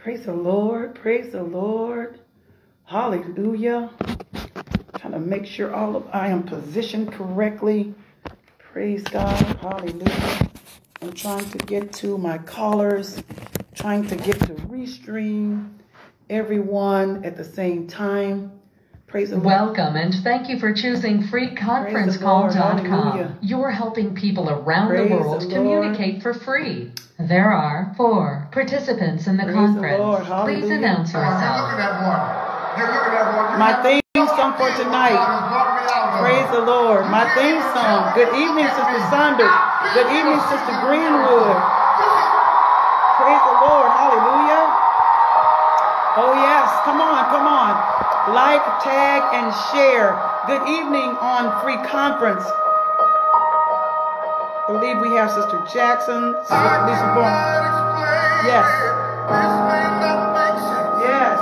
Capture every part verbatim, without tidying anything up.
Praise the Lord. Praise the Lord. Hallelujah. Trying to make sure all of I am positioned correctly. Praise God. Hallelujah. I'm trying to get to my callers, trying to get to Restream everyone at the same time. Praise the Lord. Welcome and thank you for choosing free conference call dot com. You're helping people around Praise the world the communicate for free. There are four participants in the Praise conference. the Lord. Please Hallelujah. announce You're yourself. looking at one. You're looking at one. You My have- theme song for tonight. Praise the Lord. My theme song. Good evening, Sister Saunders. Good evening, Sister Greenwood. Praise the Lord. Hallelujah. Oh, yes. Come on, come on. Like, tag, and share. Good evening on Free Conference. I believe we have Sister Jackson, Sister Lisa Bourne. Yes. Yes.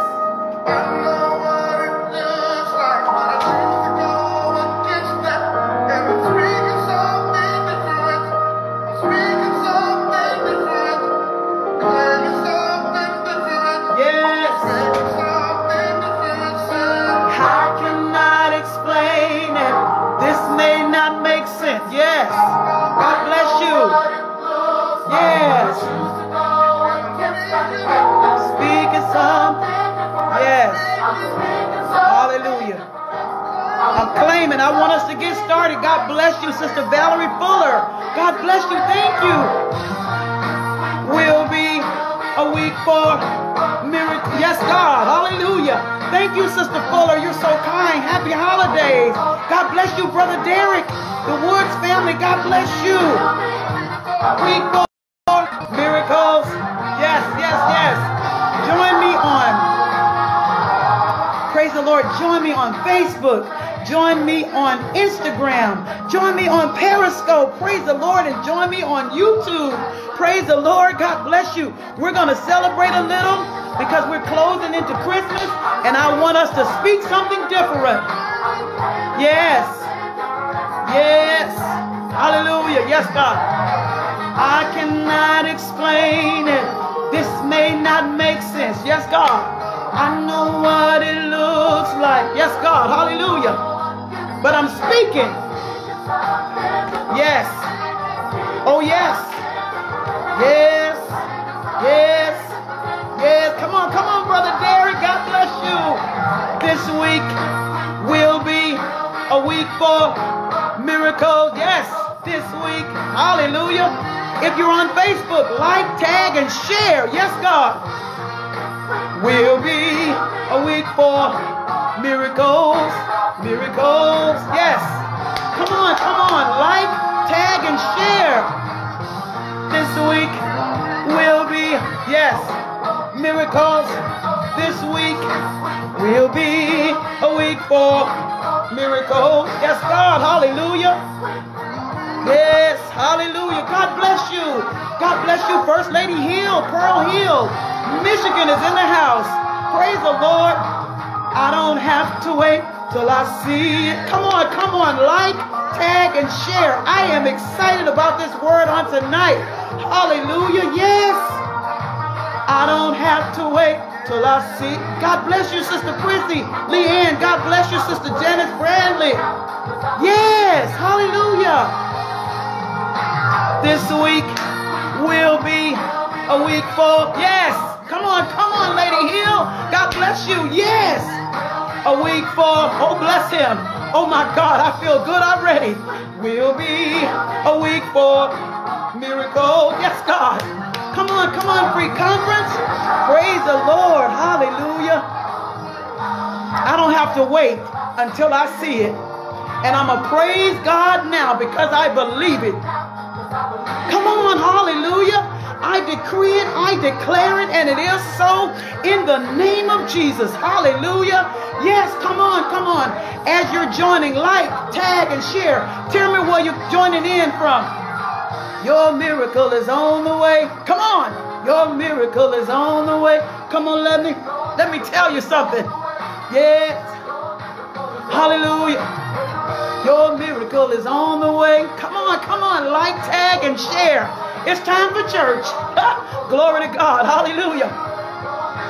Yes. God bless you. Yes. Speaking something. Yes. Hallelujah. I'm claiming. I want us to get started. God bless you, Sister Valerie Fuller. God bless you. Thank you. Will be a week for miracle. Yes, God. Hallelujah. Thank you, Sister Fuller. You're so kind. Happy holidays. God bless you, Brother Derek. The Woods family, God bless you. Week for miracles. Yes, yes, yes. Join me on, praise the Lord, join me on Facebook. Join me on Instagram. Join me on Periscope. Praise the Lord. And join me on YouTube. Praise the Lord. God bless you. We're going to celebrate a little because we're closing into Christmas. And I want us to speak something different. Yes. Yes. Hallelujah. Yes, God. I cannot explain it. This may not make sense. Yes, God. I know what it looks like. Yes, God. Hallelujah. But I'm speaking. Yes. Oh, yes. Yes. Yes. Yes. Come on. Come on, Brother Derek. God bless you. This week will be a week for miracles. Yes, this week. Hallelujah. If you're on Facebook, like, tag, and share. Yes, God. Will be a week for miracles. Miracles. Yes. Come on, come on. Like, tag, and share. This week will be, yes, miracles. This week will be a week for miracles. Yes, God. Hallelujah. Yes. Hallelujah. God bless you. God bless you. First Lady Hill, Pearl Hill, Michigan is in the house. Praise the Lord. I don't have to wait till I see it. Come on. Come on. Like, tag, and share. I am excited about this word on tonight. Hallelujah. Yes. I don't have to wait till I see. God bless you, Sister Chrissy. Leanne, God bless you, Sister Janice Bradley. Yes, hallelujah. This week will be a week for, yes, come on, come on, Lady Hill. God bless you, yes. A week for, oh, bless him. Oh, my God, I feel good already. Will be a week for miracles. Yes, God. Come on, come on, Free Conference. Praise the Lord. Hallelujah. I don't have to wait until I see it. And I'm going to praise God now because I believe it. Come on, hallelujah. I decree it, I declare it, and it is so in the name of Jesus. Hallelujah. Yes, come on, come on. As you're joining, like, tag, and share. Tell me where you're joining in from. Your miracle is on the way. Come on. Your miracle is on the way. Come on, let me let me tell you something. Yes. Hallelujah. Your miracle is on the way. Come on, come on. Like, tag, and share. It's time for church. Glory to God. Hallelujah.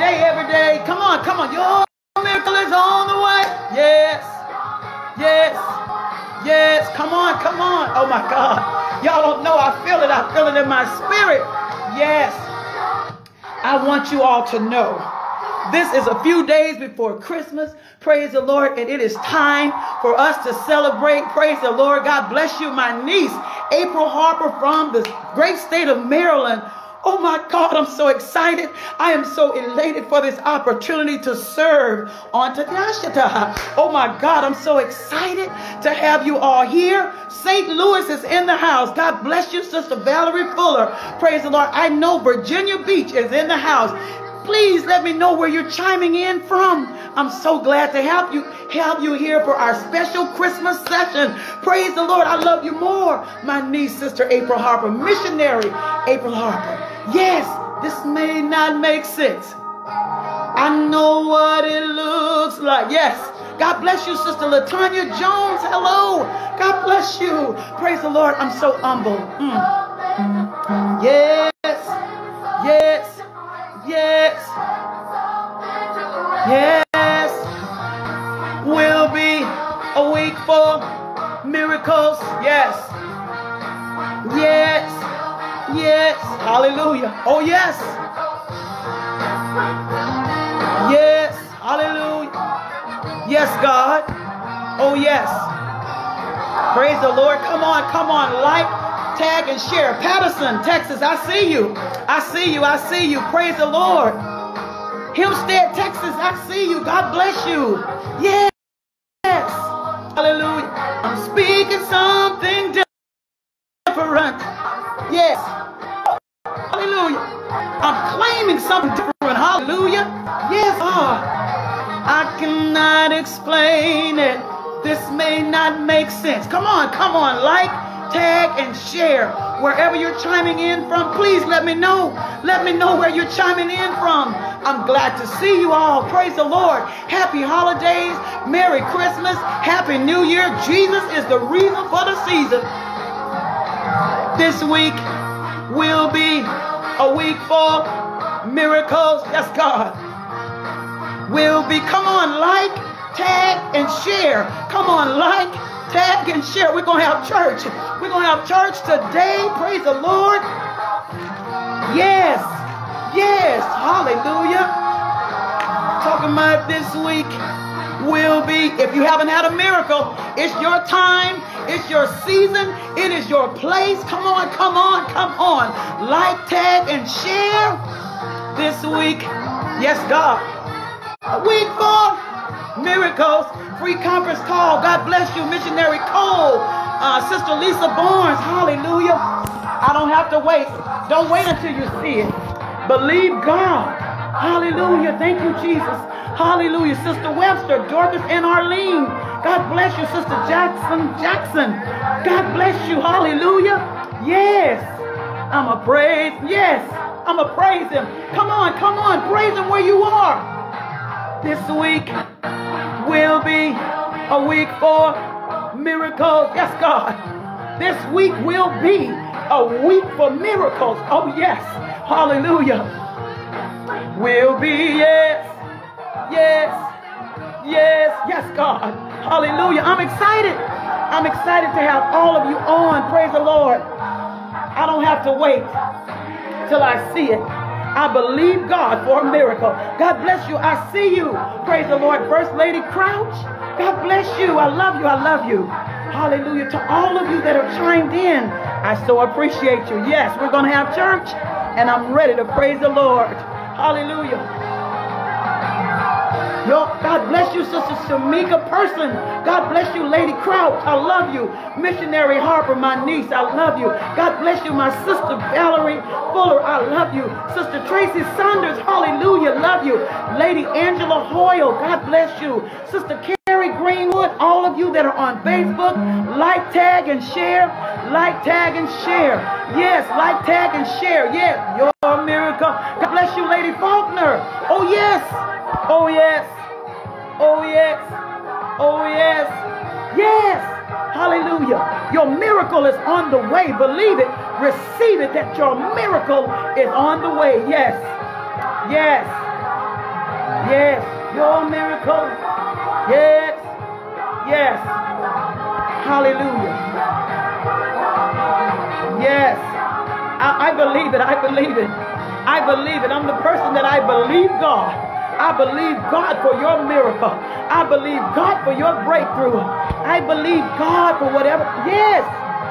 day, every day. Come on, come on. Your miracle is on the way. Yes. Yes. Yes. Come on, come on. Oh my God. Y'all don't know. I feel it. I feel it in my spirit. Yes. I want you all to know this is a few days before Christmas. Praise the Lord. And it is time for us to celebrate. Praise the Lord. God bless you. My niece, April Harper from the great state of Maryland. Oh my God, I'm so excited. I am so elated for this opportunity to serve on Tadashata. Oh my God, I'm so excited to have you all here. Saint Louis is in the house. God bless you, Sister Valerie Fuller. Praise the Lord. I know Virginia Beach is in the house. Please let me know where you're chiming in from. I'm so glad to have you have you here for our special Christmas session. Praise the Lord. I love you more. My niece, Sister April Harper, missionary April Harper. Yes, this may not make sense. I know what it looks like. Yes. God bless you, Sister Latanya Jones. Hello. God bless you. Praise the Lord. I'm so humble. Mm. Yes. Yes. Yes. Yes. Will be a week for miracles. Yes. Yes. Yes. Hallelujah. Oh, yes. Yes. Hallelujah. Yes, God. Oh, yes. Praise the Lord. Come on. Come on. Like, tag, and share. Patterson, Texas. I see you. I see you. I see you. Praise the Lord. Hempstead, Texas. I see you. God bless you. Yes. Hallelujah. I'm speaking something different. Yes. Hallelujah. I'm claiming something different. Hallelujah. Yes. Oh, I cannot explain it. This may not make sense. Come on. Come on. Like, tag, and share. Wherever you're chiming in from, please let me know. Let me know where you're chiming in from. I'm glad to see you all. Praise the Lord. Happy holidays. Merry Christmas. Happy New Year. Jesus is the reason for the season. This week will be a week for miracles. Yes, God. Will be. Come on, like, tag, and share. Come on, like, tag, and share. We're going to have church. We're going to have church today. Praise the Lord. Yes. Yes. Hallelujah. Talking about this week will be, if you haven't had a miracle, it's your time. It's your season. It is your place. Come on, come on, come on. Like, tag, and share this week. Yes, God. A week for miracles. Free conference call. God bless you, Missionary Cole. Uh, Sister Lisa Barnes. Hallelujah. I don't have to wait. Don't wait until you see it. Believe God. Hallelujah. Thank you, Jesus. Hallelujah. Sister Webster, Dorcas, and Arlene. God bless you, Sister Jackson. Jackson. God bless you. Hallelujah. Yes. I'm a praise. Yes. I'm a praise him. Come on. Come on. Praise him where you are. This week will be a week for miracles. Yes, God. This week will be a week for miracles. Oh, yes. Hallelujah. Will be, yes. Yes. Yes. Yes, God. Hallelujah. I'm excited. I'm excited to have all of you on. Praise the Lord. I don't have to wait till I see it. I believe God for a miracle. God bless you. I see you. Praise the Lord. First Lady Crouch. God bless you. I love you. I love you. Hallelujah. To all of you that have chimed in, I so appreciate you. Yes, we're going to have church, and I'm ready to praise the Lord. Hallelujah. Yo, God bless you, Sister Shamika Person. God bless you, Lady Crouch. I love you. Missionary Harper, my niece. I love you. God bless you, my sister Valerie Fuller. I love you. Sister Tracy Saunders. Hallelujah. Love you. Lady Angela Hoyle. God bless you. Sister Carrie Greenwood. All of you that are on Facebook, like, tag, and share. Like, tag, and share. Yes, like, tag, and share. Yes, your miracle. God bless you, Lady Faulkner. Oh, yes. Oh, yes. Oh, yes. Oh, yes. Yes. Hallelujah. Your miracle is on the way. Believe it. Receive it that your miracle is on the way. Yes. Yes. Yes, your miracle. Yes, yes. Hallelujah. Yes, I, I believe it. I believe it. I believe it. I'm the person that I believe God. I believe God for your miracle. I believe God for your breakthrough. I believe God for whatever. Yes,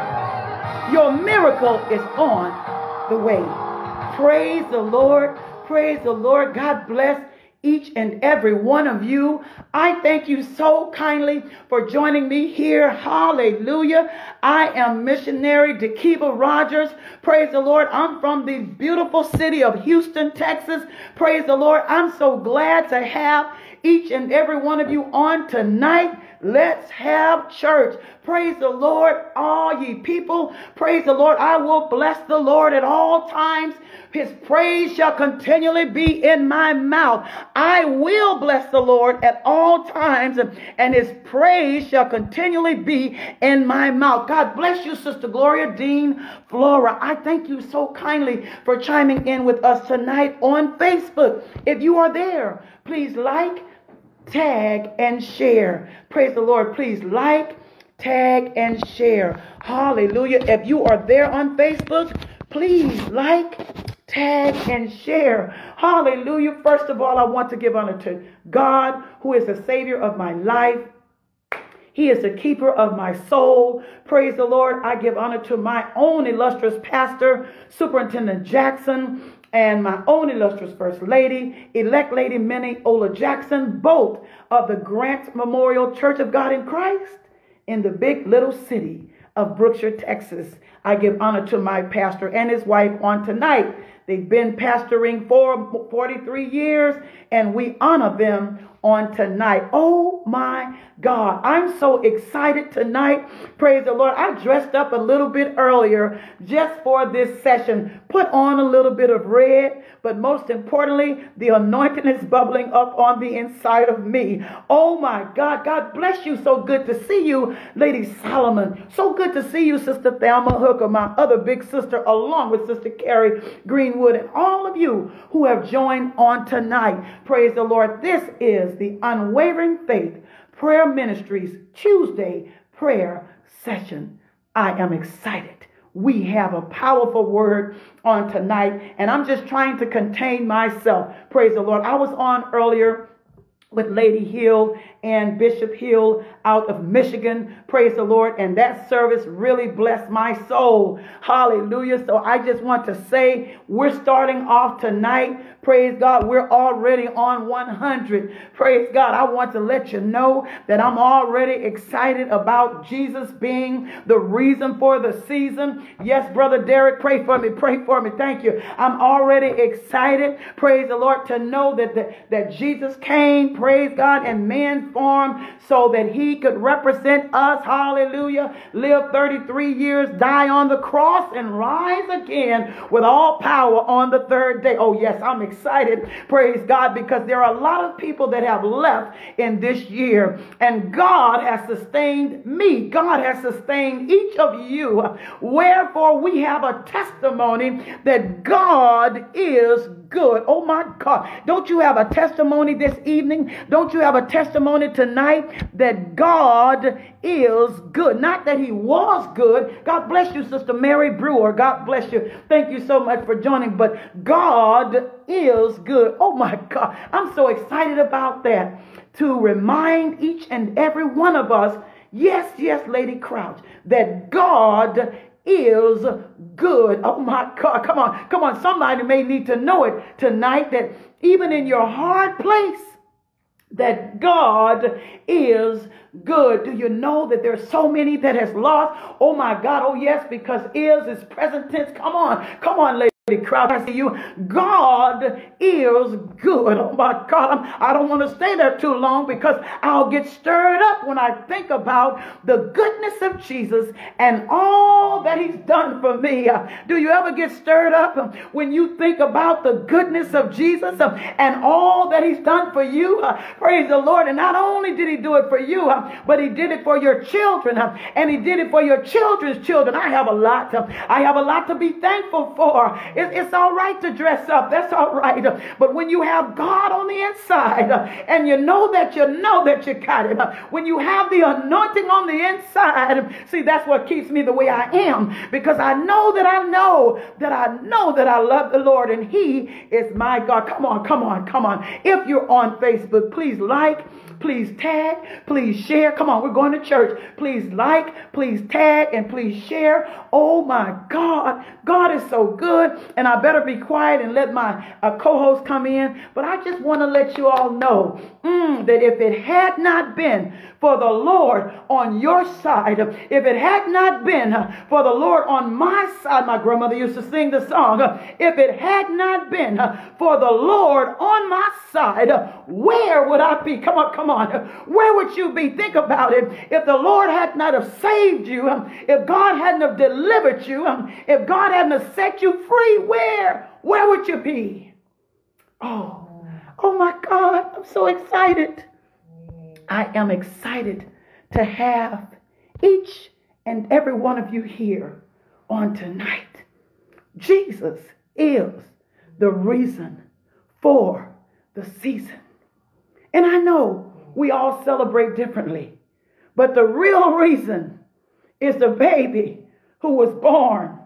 your miracle is on the way. Praise the Lord. Praise the Lord. God bless each and every one of you. I thank you so kindly for joining me here. Hallelujah. I am missionary Dekiva Rogers. Praise the Lord. I'm from the beautiful city of Houston, Texas. Praise the Lord. I'm so glad to have each and every one of you on tonight. Let's have church. Praise the Lord, all ye people. Praise the Lord. I will bless the Lord at all times. His praise shall continually be in my mouth. I will bless the Lord at all times, and his praise shall continually be in my mouth. God bless you, Sister Gloria Dean Flora. I thank you so kindly for chiming in with us tonight on Facebook. If you are there, please like, tag, and share. Praise the Lord. Please like, tag, and share. Hallelujah. If you are there on Facebook, please like, tag, and share. Hallelujah. First of all, I want to give honor to God, who is the Savior of my life. He is the keeper of my soul. Praise the Lord. I give honor to my own illustrious pastor, Superintendent Jackson, and my own illustrious First Lady, elect Lady Minnie Ola Jackson, both of the Grant Memorial Church of God in Christ in the big little city of Brookshire, Texas. I give honor to my pastor and his wife on tonight. They've been pastoring for forty-three years, and we honor them on tonight. Oh my God, I'm so excited tonight. Praise the Lord. I dressed up a little bit earlier just for this session. Put on a little bit of red, but most importantly, the anointing is bubbling up on the inside of me. Oh my God, God bless you. So good to see you, Lady Solomon. So good to see you, Sister Thelma Hooker, my other big sister, along with Sister Carrie Greenwood, and all of you who have joined on tonight. Praise the Lord. This is the Unwavering Faith Prayer Ministries Tuesday prayer session. I am excited. We have a powerful word on tonight, and I'm just trying to contain myself. Praise the Lord. I was on earlier with Lady Hill and Bishop Hill out of Michigan. Praise the Lord. And that service really blessed my soul. Hallelujah. So I just want to say we're starting off tonight. Praise God. We're already on one hundred. Praise God. I want to let you know that I'm already excited about Jesus being the reason for the season. Yes, Brother Derek, pray for me. Pray for me. Thank you. I'm already excited. Praise the Lord, to know that, the, that Jesus came, praise God, in man form so that he could represent us. Hallelujah. Live thirty-three years, die on the cross, and rise again with all power on the third day. Oh, yes, I'm excited. Praise God, because there are a lot of people that have left in this year, and God has sustained me. God has sustained each of you. Wherefore, we have a testimony that God is good. Oh my God. Don't you have a testimony this evening? Don't you have a testimony tonight that God is good? Not that he was good. God bless you, Sister Mary Brewer. God bless you. Thank you so much for joining. But God is good. Oh my God. I'm so excited about that, to remind each and every one of us, yes, yes, Lady Crouch, that God is good. Oh my God. Come on. Come on. Somebody may need to know it tonight, that even in your hard place, that God is good. Do you know that there's so many that has lost? Oh my God. Oh yes, because is is present tense. Come on. Come on, ladies. Crowd, I see you. God is good. Oh my God. I'm, I don't want to stay there too long, because I'll get stirred up when I think about the goodness of Jesus and all that he's done for me. Uh, do you ever get stirred up um, when you think about the goodness of Jesus um, and all that he's done for you? Uh, praise the Lord. And not only did he do it for you, uh, but he did it for your children, uh, and he did it for your children's children. I have a lot. Uh, I have a lot to be thankful for. It's, it's all right to dress up. That's all right. But when you have God on the inside and you know that you know that you got it, when you have the anointing on the inside, see, that's what keeps me the way I am, because I know that I know that I know that I love the Lord and he is my God. Come on, come on, come on. If you're on Facebook, please like, please tag, please share. Come on, we're going to church. Please like, please tag, and please share. Oh my God, God is so good. And I better be quiet and let my uh, co-host come in. But I just want to let you all know mm, that if it had not been for the Lord on your side, if it had not been for the Lord on my side, my grandmother used to sing the song, if it had not been for the Lord on my side, where would I be? Come on, come on. Where would you be? Think about it. If the Lord had not have saved you, if God hadn't have delivered you, if God hadn't have set you free, where? Where would you be? Oh, oh my God, I'm so excited. I am excited to have each and every one of you here on tonight. Jesus is the reason for the season. And I know we all celebrate differently, but the real reason is the baby who was born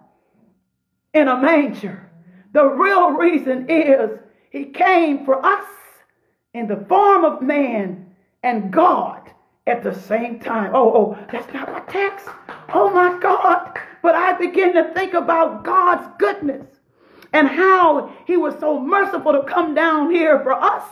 in a manger. The real reason is he came for us in the form of man and God at the same time. Oh, oh, that's not my text. Oh my God. But I begin to think about God's goodness and how he was so merciful to come down here for us.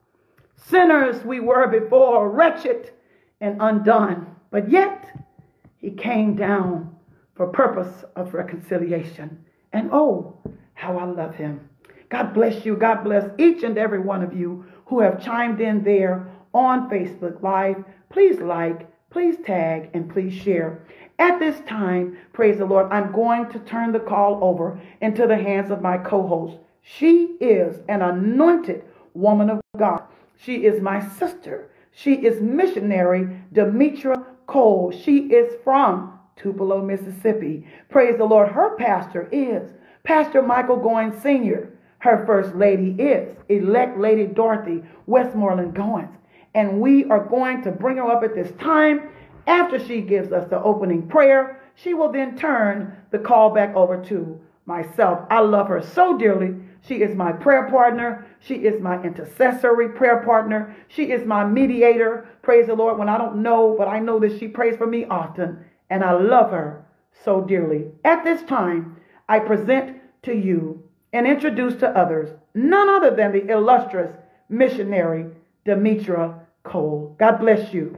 Sinners we were before, wretched and undone. But yet he came down for purpose of reconciliation. And oh, how I love him. God bless you. God bless each and every one of you who have chimed in there on Facebook Live. Please like, please tag, and please share. At this time, praise the Lord, I'm going to turn the call over into the hands of my co-host. She is an anointed woman of God. She is my sister. She is missionary Demetra Cole. She is from Tupelo, Mississippi. Praise the Lord. Her pastor is Pastor Michael Goins Senior Her first lady is elect Lady Dorothy Westmoreland Goins. And we are going to bring her up at this time. After she gives us the opening prayer, she will then turn the call back over to myself. I love her so dearly. She is my prayer partner. She is my intercessory prayer partner. She is my mediator. Praise the Lord. When I don't know, but I know that she prays for me often. And I love her so dearly. At this time, I present to you and introduce to others none other than the illustrious missionary Demetra Cole. God bless you.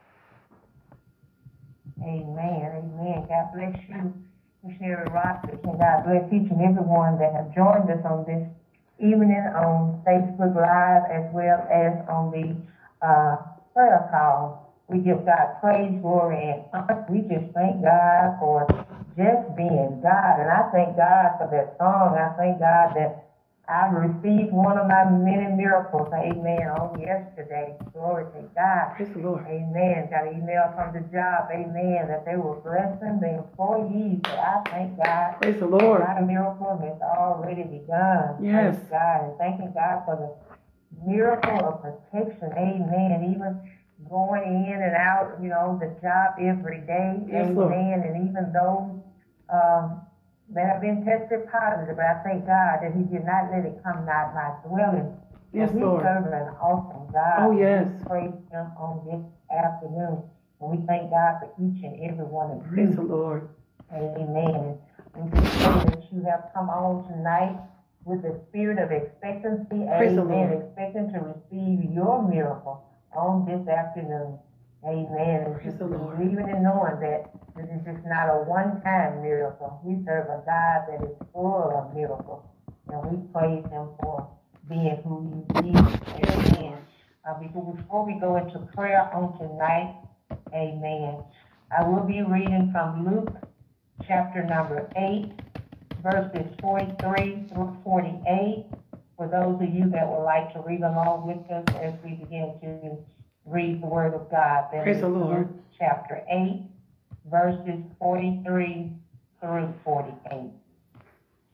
Amen. Amen. God bless you, Missionary Rogers, and God bless each and every one that have joined us on this evening on Facebook Live as well as on the uh, prayer call. We give God praise, glory, and honor. We just thank God for just being God. And I thank God for that song. I thank God that I received one of my many miracles, amen, on yesterday. Glory to God. Praise the Lord. Amen. Got an email from the job, amen, that they were blessing the employees. So I thank God. Praise the Lord. God, a miracle has already begun. Yes. Praise God. And thanking God for the miracle of protection, amen. Even going in and out, you know, the job every day, Yes, amen. Lord. And even those um, that have been tested positive, but I thank God that he did not let it come nigh my dwelling. Yes, we Lord. serve an awesome God. Oh, yes. We praise him on this afternoon. And we thank God for each and every one of you. Praise the Lord. Amen. And we pray that you have come on tonight with the spirit of expectancy. Praise the Amen. Lord. Expecting to receive your miracle on this afternoon. Amen. And Praise just the Lord. believing and knowing that this is just not a one-time miracle. We serve a God that is full of miracles. And we praise him for being who he is. Amen. Uh, before, before we go into prayer on tonight, amen, I will be reading from Luke chapter number eight, verses forty-three through forty-eight. For those of you that would like to read along with us as we begin to read the Word of God. That Praise is the Lord. Luke chapter eight, verses forty-three through forty-eight.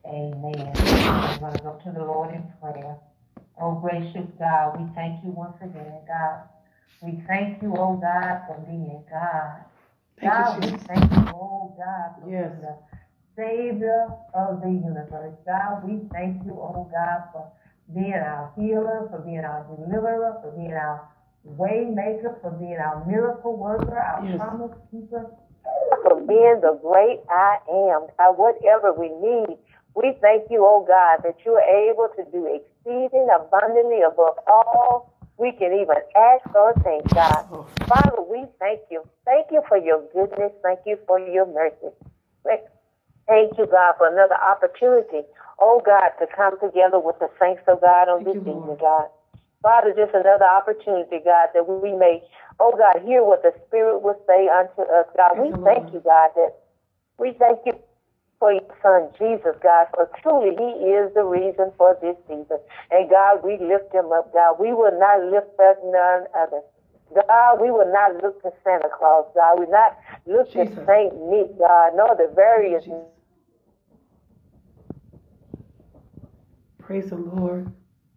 Amen. I'm going to go to the Lord in prayer. Oh, gracious God, we thank you once again, God. We thank you, oh God, for being God. Thank God, you, we thank you, oh God, for yes. being the Savior of the universe. God, we thank you, oh God, for being our healer, for being our deliverer, for being our way maker, for being our miracle worker, our yes. promise keeper, for being the great I am. God, whatever we need, we thank you, oh God, that you are able to do exceeding abundantly above all we can even ask or think, God. Oh. Father, we thank you. Thank you for your goodness. Thank you for your mercy. Thank you, God, for another opportunity, oh God, to come together with the saints of God on Thank this you, evening, Lord. God. Father, just another opportunity, God, that we may, oh God, hear what the Spirit will say unto us, God. Praise We the thank Lord. you, God, that we thank you for your Son, Jesus, God, for truly he is the reason for this season. And God, we lift him up, God. We will not lift up none other. God, we will not look to Santa Claus, God. We will not look Jesus. to Saint Nick, God, nor the various. Jesus. Praise the Lord.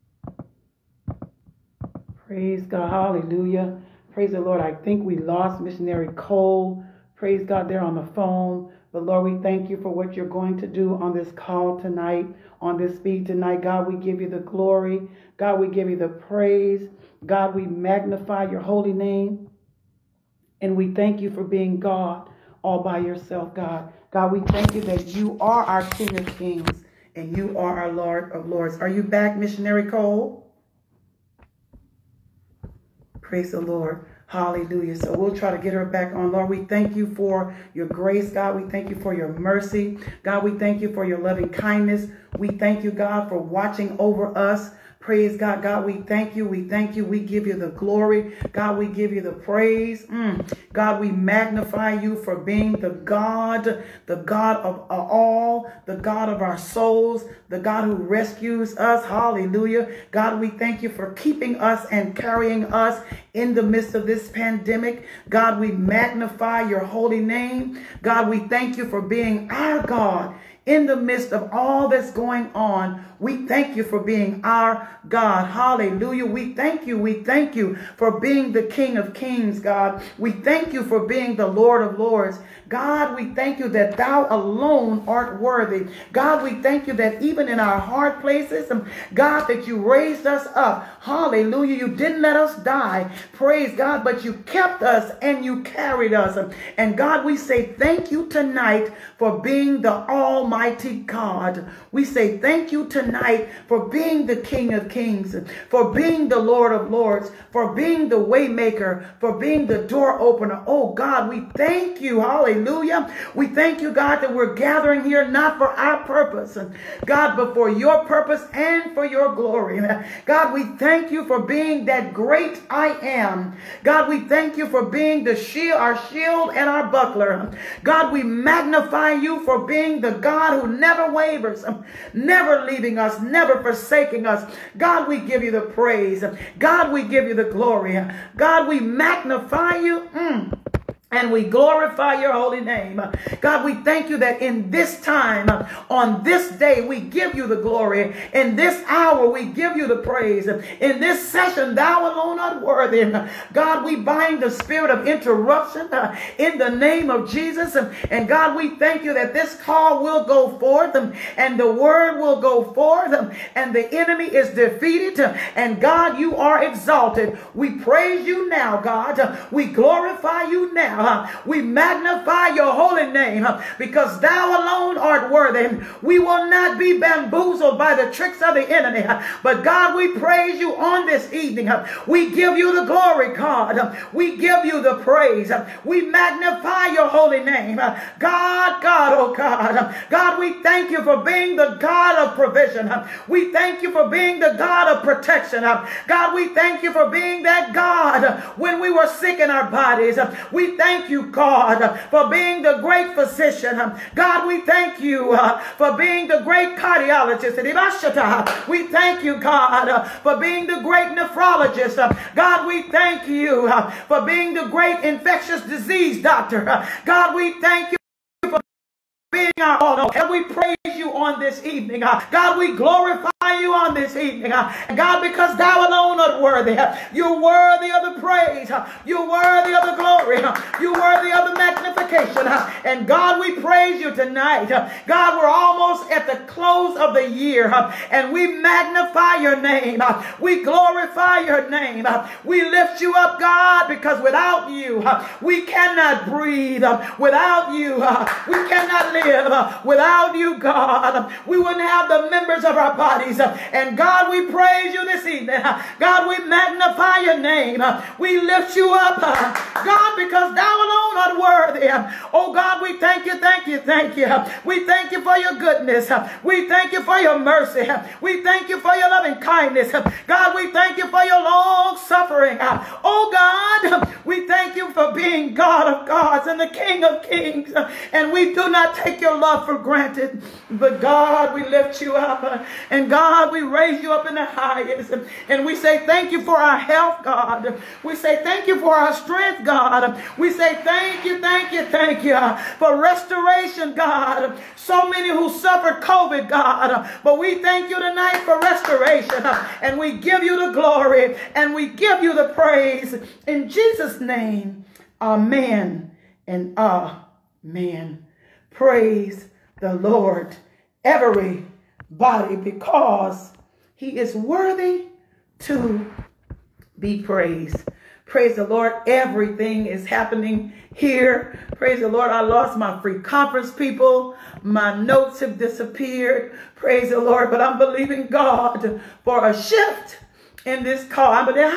Praise God. Hallelujah. Praise the Lord. I think we lost Missionary Cole. Praise God, they're on the phone. But Lord, we thank you for what you're going to do on this call tonight, on this feed tonight. God, we give you the glory. God, we give you the praise. God, we magnify your holy name. And we thank you for being God all by yourself, God. God, we thank you that you are our King of Kings and you are our Lord of Lords. Are you back, Missionary Cole? Praise the Lord. Hallelujah. So we'll try to get her back on. Lord, we thank you for your grace, God. We thank you for your mercy. God, we thank you for your loving kindness. We thank you, God, for watching over us. Praise God. God, we thank you. We thank you. We give you the glory. God, we give you the praise. Mm. God, we magnify you for being the God, the God of all, the God of our souls, the God who rescues us. Hallelujah. God, we thank you for keeping us and carrying us in the midst of this pandemic. God, we magnify your holy name. God, we thank you for being our God. In the midst of all that's going on, we thank you for being our God. Hallelujah. We thank you. We thank you for being the King of Kings, God. We thank you for being the Lord of Lords. God, we thank you that thou alone art worthy. God, we thank you that even in our hard places, God, that you raised us up. Hallelujah. You didn't let us die. Praise God. But you kept us and you carried us. And God, we say thank you tonight for being the Almighty God. We say thank you tonight for being the King of Kings, for being the Lord of Lords, for being the way maker, for being the door opener. Oh God, we thank you. Hallelujah. We thank you, God, that we're gathering here not for our purpose, God, but for your purpose and for your glory. God, we thank you for being that great I am. God, we thank you for being the shield, our shield and our buckler. God, we magnify you for being the God who never wavers, never leaving us, never forsaking us. God, we give you the praise. God, we give you the glory. God, we magnify you. Mm. And we glorify your holy name. God, we thank you that in this time, on this day, we give you the glory. In this hour, we give you the praise. In this session, thou alone art worthy. God, we bind the spirit of interruption uh, in the name of Jesus. And God, we thank you that this call will go forth um, and the word will go forth um, and the enemy is defeated. Uh, and God, you are exalted. We praise you now, God. Uh, we glorify you now. We magnify your holy name because thou alone art worthy. We will not be bamboozled by the tricks of the enemy. But God, we praise you on this evening. We give you the glory, God. We give you the praise. We magnify your holy name. God, God, oh God. God, we thank you for being the God of provision. We thank you for being the God of protection. God, we thank you for being that God when we were sick in our bodies. We thank Thank you, God, for being the great physician. God, we thank you uh, for being the great cardiologist. We thank you, God, uh, for being the great nephrologist. Uh, God, we thank you uh, for being the great infectious disease doctor. Uh, God, we thank you for being our all. And we praise you on this evening. Uh, God, we glorify you on this evening. Uh, God, because thou alone art worthy. Uh, you're worthy of the praise. Uh, you're worthy of the glory. Uh, you're worthy of the magnification. Uh, and God, we praise you tonight. Uh, God, we're almost at the close of the year. Uh, and we magnify your name. Uh, we glorify your name. Uh, we lift you up, God, because without you, uh, we cannot breathe. Uh, without you, uh, we cannot live. Uh, without you, God, uh, we wouldn't have the members of our bodies. Uh, and God, we praise you this evening. Uh, God, we magnify your name. Uh, we lift you up, uh, God, because thou alone art worthy. Uh, oh, God, we thank you, thank you, thank you. Uh, we thank you for your goodness. Uh, we thank you for your mercy. Uh, we thank you for your loving kindness. Uh, God, we thank you for your long suffering. Uh, oh, God, we thank you for being God of gods and the King of kings. Uh, and we do not take your love for granted. But God, we lift you up. Uh, and God, we raise you up in the highest. Uh, and we say thank you for our health, God. We say thank you for our strength, God. We say thank you, thank you, thank you uh, for restoration, God. So many who suffered COVID, God. But we thank you tonight for restoration. Uh, and we give you the glory. And we give you the praise. In Jesus' name, amen and amen. Praise the Lord, everybody, because he is worthy to be praised. Praise the Lord. Everything is happening here. Praise the Lord. I lost my free conference, people. My notes have disappeared. Praise the Lord. But I'm believing God for a shift in this call.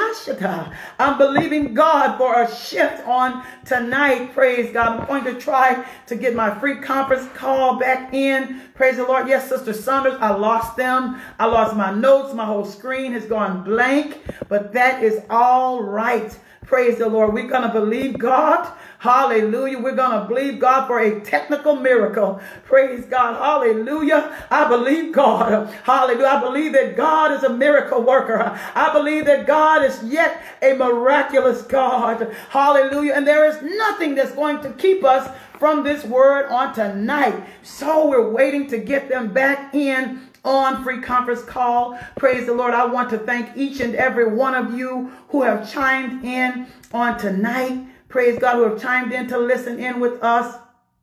I'm believing God for a shift on tonight. Praise God. I'm going to try to get my free conference call back in. Praise the Lord. Yes, Sister Saunders, I lost them. I lost my notes. My whole screen has gone blank, but that is all right. Praise the Lord. We're going to believe God. Hallelujah. We're going to believe God for a technical miracle. Praise God. Hallelujah. I believe God. Hallelujah. I believe that God is a miracle worker. I believe that God is yet a miraculous God. Hallelujah. And there is nothing that's going to keep us from this word on tonight. So we're waiting to get them back in on free conference call. Praise the Lord. I want to thank each and every one of you who have chimed in on tonight. Praise God, who have chimed in to listen in with us.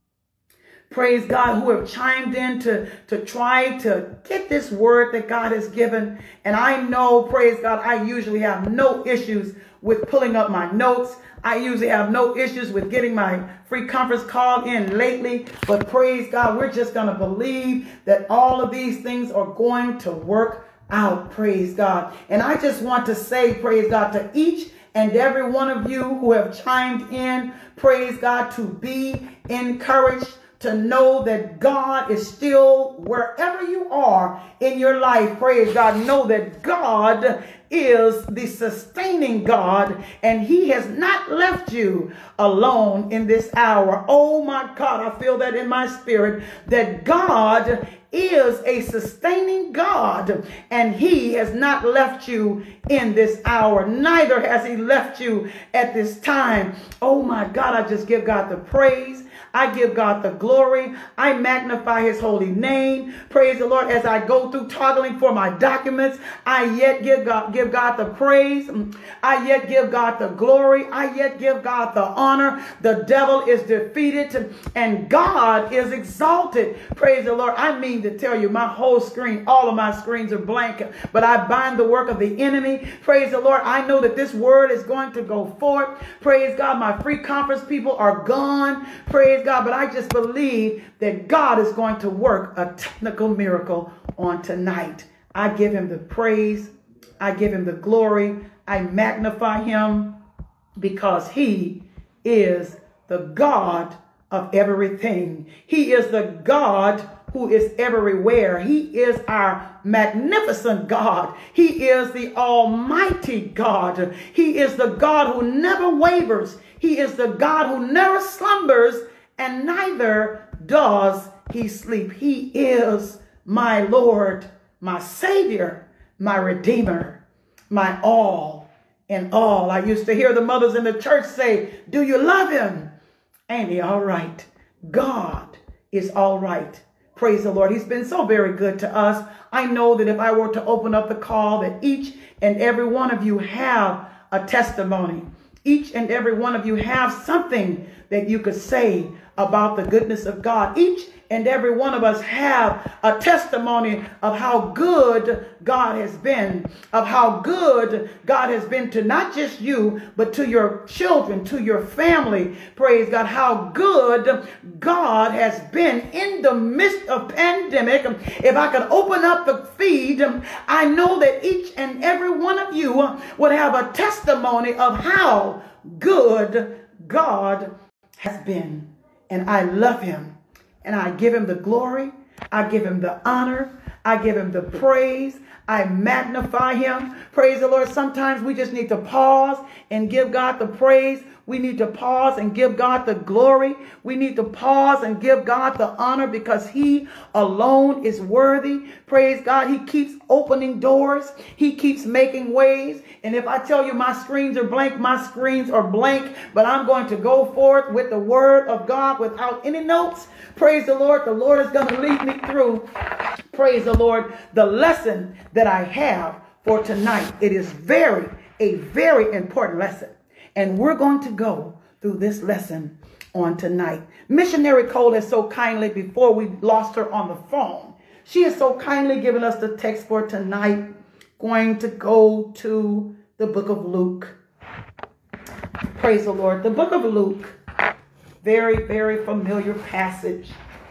Praise God, who have chimed in to, to try to get this word that God has given. And I know, praise God, I usually have no issues with pulling up my notes. I usually have no issues with getting my free conference call in lately. But praise God, we're just going to believe that all of these things are going to work out. Praise God. And I just want to say, praise God, to each and every one of you who have chimed in, praise God, to be encouraged, to know that God is still wherever you are in your life. Praise God. Know that God is the sustaining God, and he has not left you alone in this hour. Oh my God, I feel that in my spirit, that God is a sustaining God, and he has not left you in this hour. Neither has he left you at this time. Oh my God, I just give God the praise. I give God the glory. I magnify his holy name. Praise the Lord. As I go through toggling for my documents, I yet give God, give God the praise. I yet give God the glory. I yet give God the honor. The devil is defeated and God is exalted. Praise the Lord. I mean to tell you, my whole screen, all of my screens are blank, but I bind the work of the enemy. Praise the Lord. I know that this word is going to go forth. Praise God. My free conference people are gone. Praise God, but I just believe that God is going to work a technical miracle on tonight. I give him the praise. I give him the glory. I magnify him because he is the God of everything. He is the God who is everywhere. He is our magnificent God. He is the almighty God. He is the God who never wavers. He is the God who never slumbers, and neither does he sleep. He is my Lord, my Savior, my Redeemer, my all in all. I used to hear the mothers in the church say, do you love him? Ain't he all right? God is all right. Praise the Lord. He's been so very good to us. I know that if I were to open up the call, that each and every one of you have a testimony. Each and every one of you have something that you could say about the goodness of God. Each and every one of us have a testimony of how good God has been, of how good God has been to not just you, but to your children, to your family. Praise God, how good God has been in the midst of pandemic. If I could open up the feed, I know that each and every one of you would have a testimony of how good God has been. And I love him. And I give him the glory. I give him the honor. I give him the praise. I magnify him. Praise the Lord. Sometimes we just need to pause and give God the praise. We need to pause and give God the glory. We need to pause and give God the honor because he alone is worthy. Praise God. He keeps opening doors. He keeps making ways. And if I tell you my screens are blank, my screens are blank, but I'm going to go forth with the word of God without any notes. Praise the Lord. The Lord is going to lead me through. Praise the Lord. The lesson that I have for tonight. It is very, a very important lesson. And we're going to go through this lesson on tonight. Missionary Cole has so kindly, before we lost her on the phone, she has so kindly given us the text for tonight. Going to go to the book of Luke. Praise the Lord. The book of Luke. Very, very familiar passage.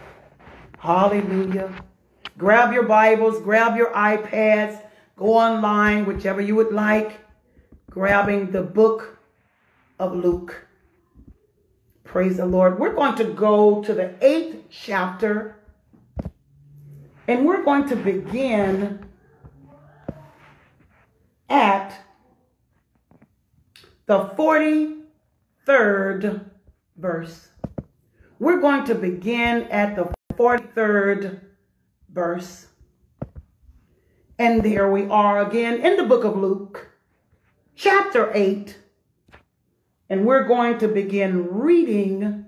Hallelujah. Grab your Bibles, grab your iPads, go online, whichever you would like. Grabbing the book of Luke. Praise the Lord. We're going to go to the eighth chapter. And we're going to begin at the forty-third verse. We're going to begin at the forty-third verse. And there we are again in the book of Luke, chapter eight. And we're going to begin reading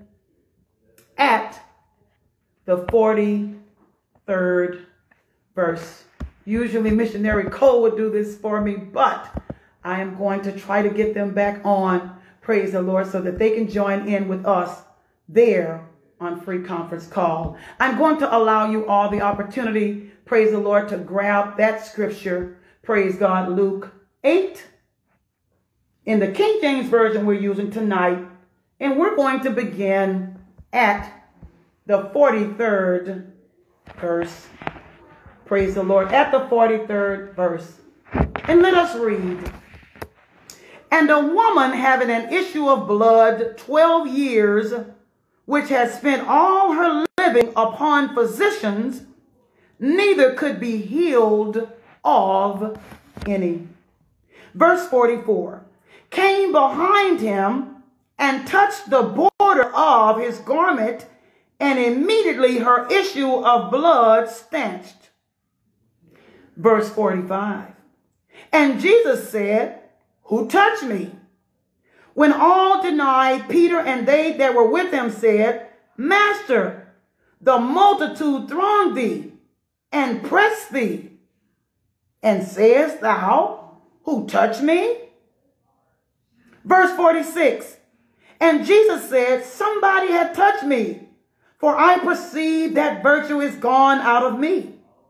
at the forty-third verse. Usually Missionary Cole would do this for me, but I am going to try to get them back on, praise the Lord, so that they can join in with us there on Free Conference Call. I'm going to allow you all the opportunity, praise the Lord, to grab that scripture, praise God, Luke eight. In the King James Version we're using tonight, and we're going to begin at the forty-third verse. Praise the Lord. At the forty-third verse. And let us read. And a woman having an issue of blood twelve years, which has spent all her living upon physicians, neither could be healed of any. Verse forty-four. Came behind him and touched the border of his garment, and immediately her issue of blood stanched. Verse forty-five. And Jesus said, who touched me? When all denied, Peter and they that were with him said, Master, the multitude throng thee and press thee. And sayest thou, who touched me? Verse forty-six. And Jesus said, somebody had touched me, for I perceive that virtue is gone out of me.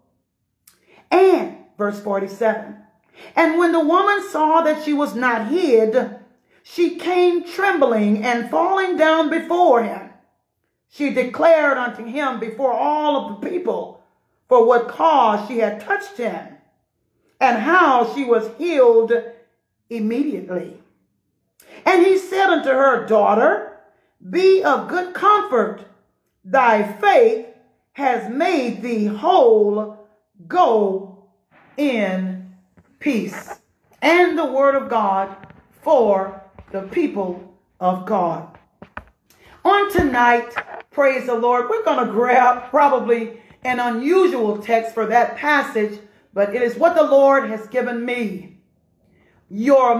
And, verse forty-seven, and when the woman saw that she was not hid, she came trembling and falling down before him. She declared unto him before all of the people for what cause she had touched him, and how she was healed immediately. And he said unto her, daughter, be of good comfort. Thy faith has made thee whole. Go in peace. And the word of God for the people of God. On tonight, praise the Lord, we're going to grab probably an unusual text for that passage, but it is what the Lord has given me. Your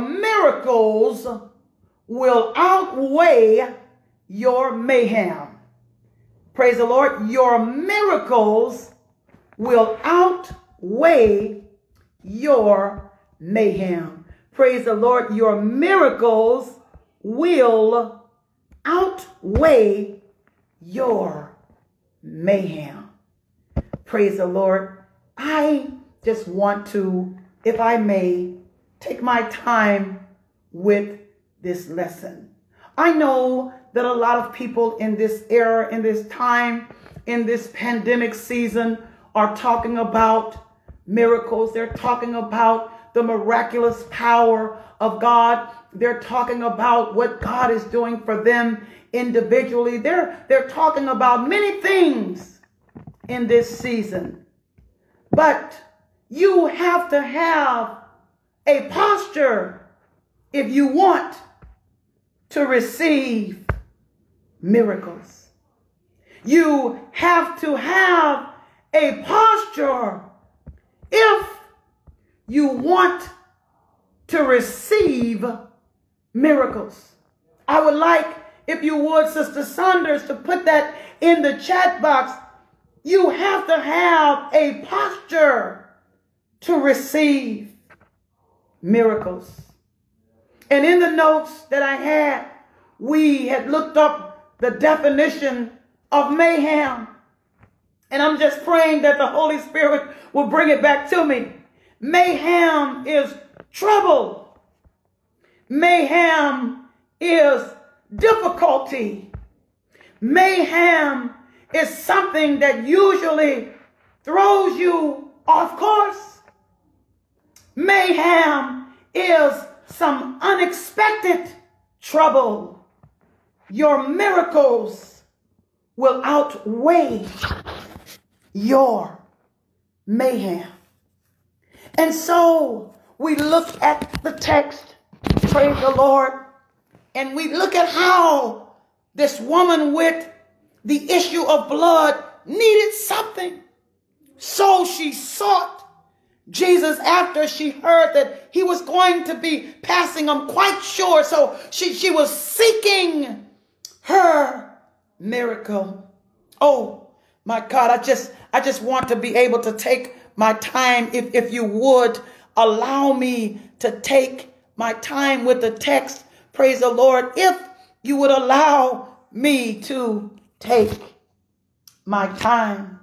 miracles will outweigh your mayhem. Praise the Lord. Your miracles will outweigh your mayhem. Praise the Lord. Your miracles will outweigh your mayhem. Praise the Lord. I just want to, if I may, take my time with this lesson. I know that a lot of people in this era, in this time, in this pandemic season are talking about miracles. They're talking about the miraculous power of God. They're talking about what God is doing for them individually. They're, they're talking about many things in this season. But you have to have a posture if you want to receive miracles. You have to have a posture if you want to receive miracles. I would like, if you would, Sister Saunders, to put that in the chat box. You have to have a posture to receive miracles. And in the notes that I had, we had looked up the definition of mayhem. And I'm just praying that the Holy Spirit will bring it back to me. Mayhem is trouble. Mayhem is difficulty. Mayhem is something that usually throws you off course. Mayhem is some unexpected trouble. Your miracles will outweigh your mayhem. And so we look at the text, praise the Lord, and we look at how this woman with the issue of blood needed something. So she sought Jesus after she heard that he was going to be passing. I'm quite sure. So she, she was seeking her miracle. Oh my God, I just, I just want to be able to take my time. If, if you would allow me to take my time with the text, praise the Lord. If you would allow me to take my time.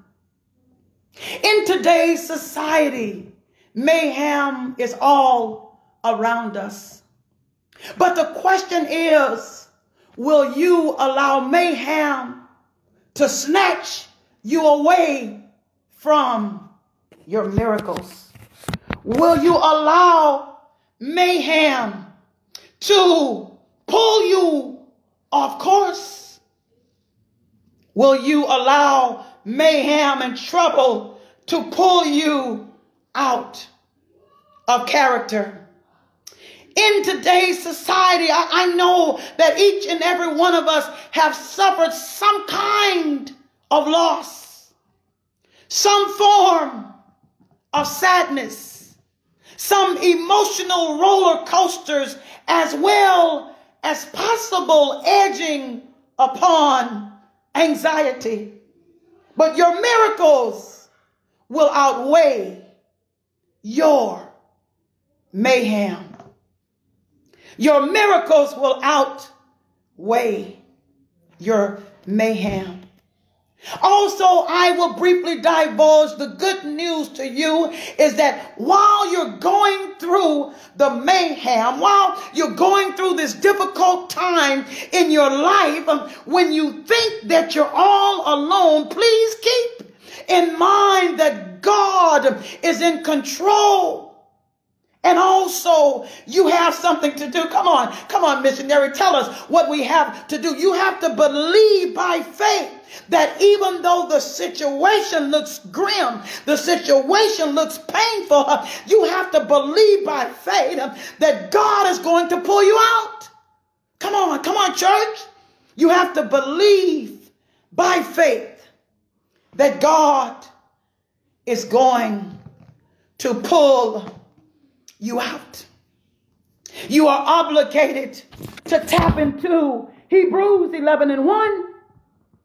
In today's society, mayhem is all around us. But the question is, will you allow mayhem to snatch you away from your miracles? Will you allow mayhem to pull you off course? Will you allow mayhem and trouble to pull you out of character? In today's society, I, I know that each and every one of us have suffered some kind of loss, some form of sadness, some emotional roller coasters, as well as possible edging upon anxiety. But your miracles will outweigh your mayhem. Your miracles will outweigh your mayhem. Also, I will briefly divulge the good news to you is that while you're going through the mayhem, while you're going through this difficult time in your life, um, when you think that you're all alone, please keep in mind that God is in control. And also, you have something to do. Come on, come on, missionary, tell us what we have to do. You have to believe by faith that even though the situation looks grim, the situation looks painful, you have to believe by faith that God is going to pull you out. Come on, come on, church. You have to believe by faith that God is going to pull you out. You are obligated to tap into Hebrews eleven and one.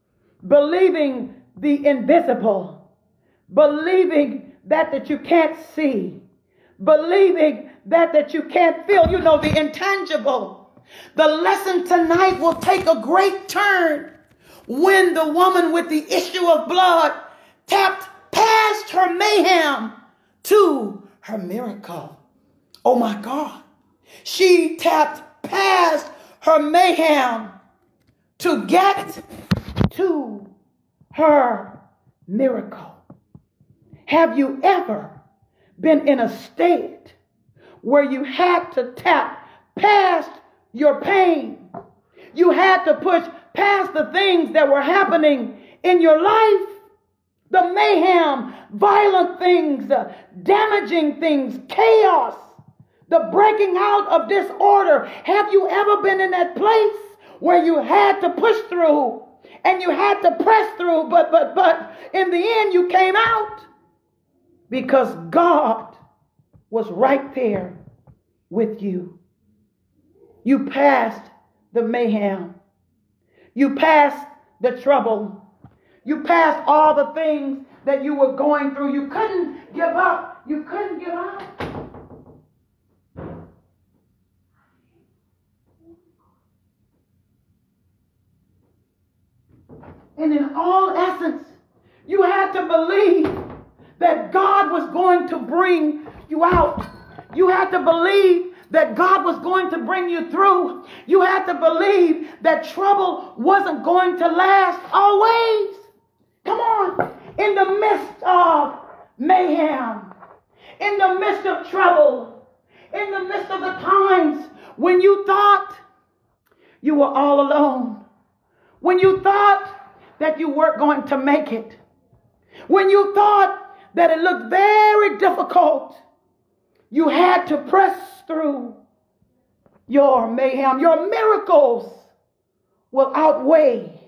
believing the invisible, believing that that you can't see, believing that that you can't feel, you know, the intangible. The lesson tonight will take a great turn when the woman with the issue of blood tapped past her mayhem to her miracle. Oh my God. She tapped past her mayhem to get to her miracle. Have you ever been in a state where you had to tap past your pain? You had to push past the things that were happening in your life, the mayhem, violent things, uh, damaging things, chaos, the breaking out of disorder. Have you ever been in that place where you had to push through and you had to press through, but but but in the end you came out because God was right there with you? You passed the mayhem. You passed the trouble. You passed all the things that you were going through. You couldn't give up. You couldn't give up. And in all essence, you had to believe that God was going to bring you out. You had to believe that God was going to bring you through. You had to believe that trouble wasn't going to last always. Come on. In the midst of mayhem, in the midst of trouble, in the midst of the times when you thought you were all alone, when you thought that you weren't going to make it, when you thought that it looked very difficult, you had to press through your mayhem. Your miracles will outweigh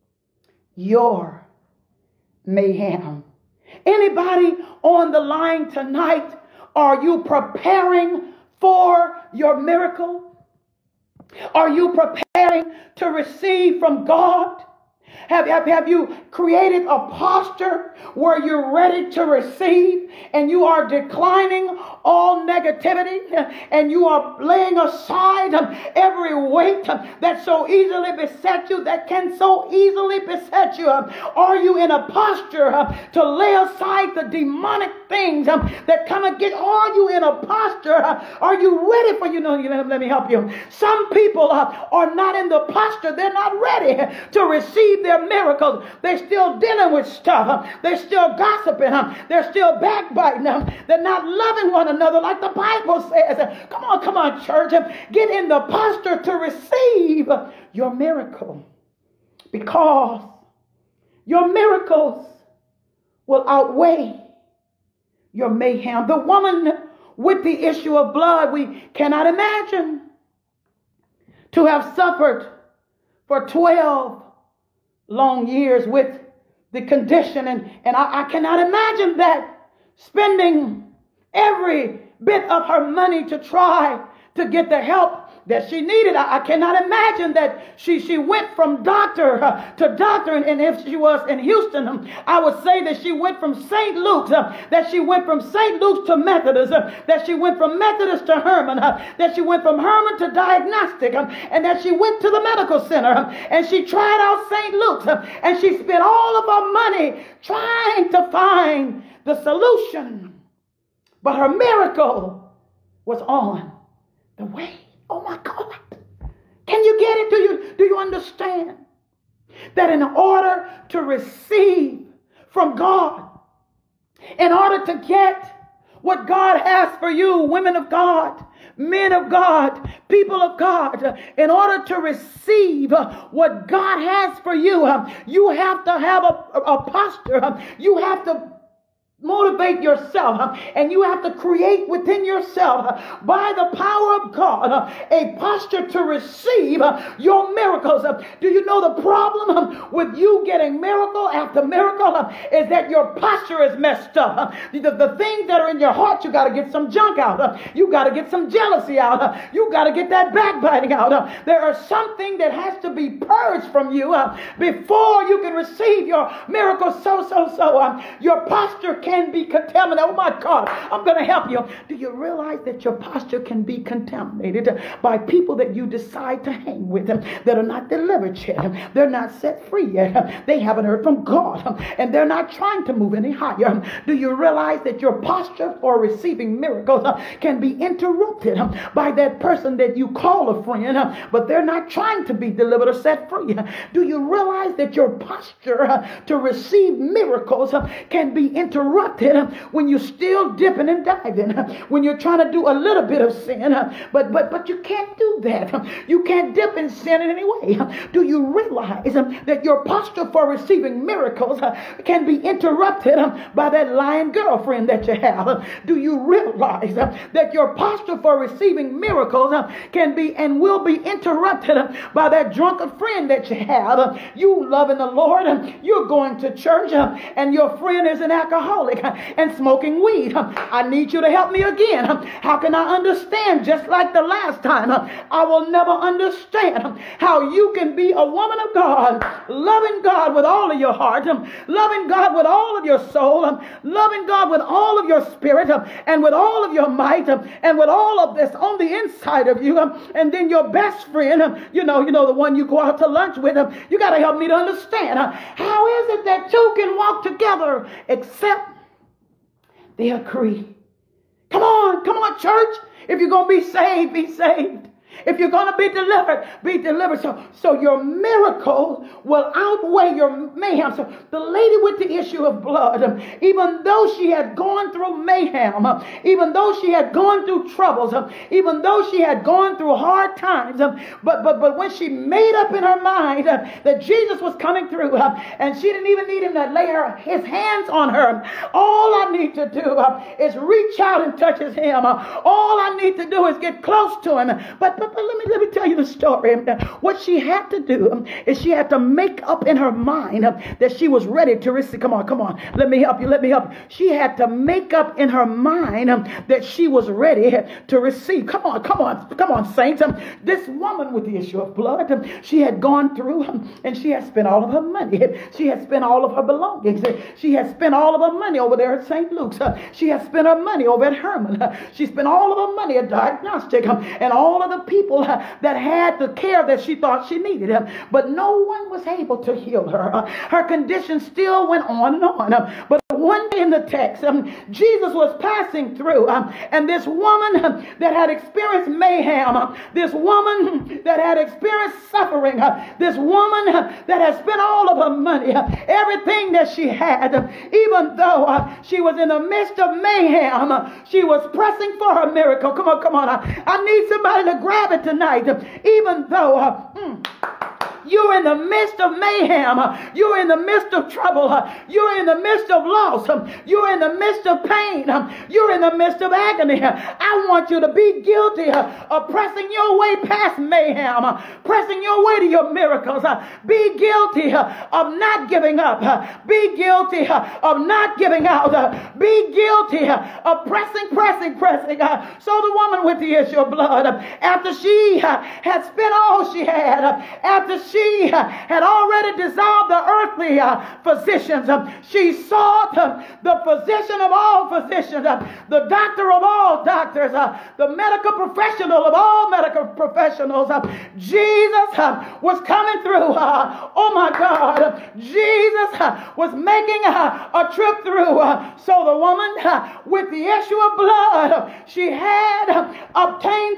your mayhem. Anybody on the line tonight, are you preparing for your miracle? Are you preparing to receive from God? Have, have, have you created a posture where you're ready to receive and you are declining all negativity and you are laying aside every weight that so easily beset you, that can so easily beset you? Are you in a posture to lay aside the demonic things that come against? Are you in a posture? Are you ready for, you know, let me help you. Some people are not in the posture. They're not ready to receive their miracles. They're still dealing with stuff. They're still gossiping. They're still backbiting. They're not loving one another like the Bible says. Come on, come on, church. Get in the posture to receive your miracle, because your miracles will outweigh your mayhem. The woman with the issue of blood, we cannot imagine to have suffered for twelve long years with the condition. And, and I, I cannot imagine that, spending every bit of her money to try to get the help that she needed. I, I cannot imagine that she, she went from doctor uh, to doctor. And, and if she was in Houston, um, I would say that she went from Saint Luke's, uh, that she went from Saint Luke's to Methodist, uh, that she went from Methodist to Herman, uh, that she went from Herman to diagnostic, um, and that she went to the medical center, um, and she tried out Saint Luke's, um, and she spent all of her money trying to find the solution. But her miracle was on the way. Oh my God. Can you get it? Do you, do you understand that in order to receive from God, in order to get what God has for you, women of God, men of God, people of God, in order to receive what God has for you, you have to have a, a posture. You have to motivate yourself, uh, and you have to create within yourself uh, by the power of God uh, a posture to receive uh, your miracles. Uh, do you know the problem uh, with you getting miracle after miracle uh, is that your posture is messed up. Uh, the, the things that are in your heart, you got to get some junk out. Uh, you got to get some jealousy out. Uh, you got to get that backbiting out. Uh, there are something that has to be purged from you uh, before you can receive your miracle. So, so, so uh, your posture can can be contaminated. Oh my God, I'm going to help you. Do you realize that your posture can be contaminated by people that you decide to hang with that are not delivered yet? They're not set free yet. They haven't heard from God, and they're not trying to move any higher. Do you realize that your posture for receiving miracles can be interrupted by that person that you call a friend, but they're not trying to be delivered or set free? Do you realize that your posture to receive miracles can be interrupted when you're still dipping and diving, when you're trying to do a little bit of sin, but but but you can't do that. You can't dip in sin in any way. Do you realize that your posture for receiving miracles can be interrupted by that lying girlfriend that you have? Do you realize that your posture for receiving miracles can be and will be interrupted by that drunken friend that you have? You loving the Lord, you're going to church, and your friend is an alcoholic and smoking weed. I need you to help me again. How can I understand? Just like the last time, I will never understand how you can be a woman of God, loving God with all of your heart, loving God with all of your soul, loving God with all of your spirit, and with all of your might, and with all of this on the inside of you, and then your best friend, you know, you know, the one you go out to lunch with, you got to help me to understand. How is it that two can walk together except they agree? Come on, come on, church. If you're going to be saved, be saved. If you're going to be delivered, be delivered. So, so your miracle will outweigh your mayhem. So the lady with the issue of blood, um, even though she had gone through mayhem, um, even though she had gone through troubles, um, even though she had gone through hard times, um, but but but when she made up in her mind uh, that Jesus was coming through, uh, and she didn't even need him to lay her, his hands on her, all I need to do uh, is reach out and touch his hem. Uh, all I need to do is get close to him. But But, but let me let me tell you the story. What she had to do is she had to make up in her mind that she was ready to receive. Come on, come on. Let me help you. Let me help you. She had to make up in her mind that she was ready to receive. Come on, come on, come on, saints. This woman with the issue of blood, she had gone through and she had spent all of her money. She had spent all of her belongings. She had spent all of her money over there at Saint Luke's. She had spent her money over at Herman. She spent all of her money at Diagnostic and all of the people that had the care that she thought she needed. But no one was able to heal her. Her condition still went on and on. But one day in the text, um, Jesus was passing through, um, and this woman um, that had experienced mayhem, um, this woman that had experienced suffering, uh, this woman uh, that had spent all of her money, uh, everything that she had, uh, even though uh, she was in the midst of mayhem, uh, she was pressing for her miracle. Come on, come on. Uh, I need somebody to grab it tonight. Uh, even though uh, mm, you're in the midst of mayhem, you're in the midst of trouble, you're in the midst of loss, you're in the midst of pain, you're in the midst of agony. I want you to be guilty of pressing your way past mayhem, pressing your way to your miracles. Be guilty of not giving up. Be guilty of not giving out. Be guilty of pressing, pressing, pressing. So the woman with the issue of blood, after she had spent all she had, after she She had already dissolved the earthly uh, physicians. Uh, she sought uh, the physician of all physicians, uh, the doctor of all doctors, uh, the medical professional of all medical professionals. Uh, Jesus uh, was coming through. Uh, oh my God. Jesus uh, was making uh, a trip through. Uh, so the woman uh, with the issue of blood, uh, she had uh, obtained the posture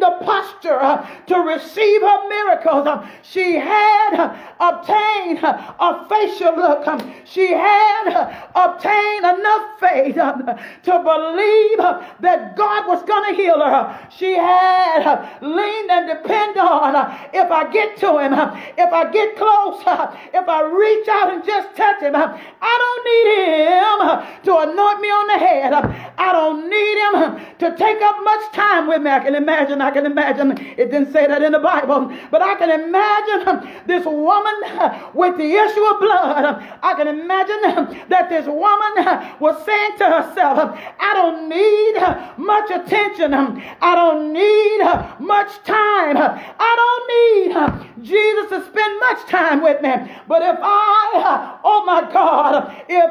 posture uh, to receive her miracles. Um, she had uh, obtained uh, a facial look. Um, she had uh, obtained enough faith um, to believe uh, that God was going to heal her. She had uh, leaned and depended on uh, if I get to him, uh, if I get close, uh, if I reach out and just touch him, uh, I don't need him uh, to anoint me on the head. Uh, I don't need him uh, to take up much time with me. I can imagine, I can imagine. It didn't say that in the Bible, but I can imagine uh, this woman uh, with the issue of blood. Uh, I can imagine uh, that this woman uh, was saying to herself, uh, I don't need uh, much attention. Um, I don't need uh, much time. Uh, I don't need uh, Jesus to spend much time with me. But if I, uh, oh my God, if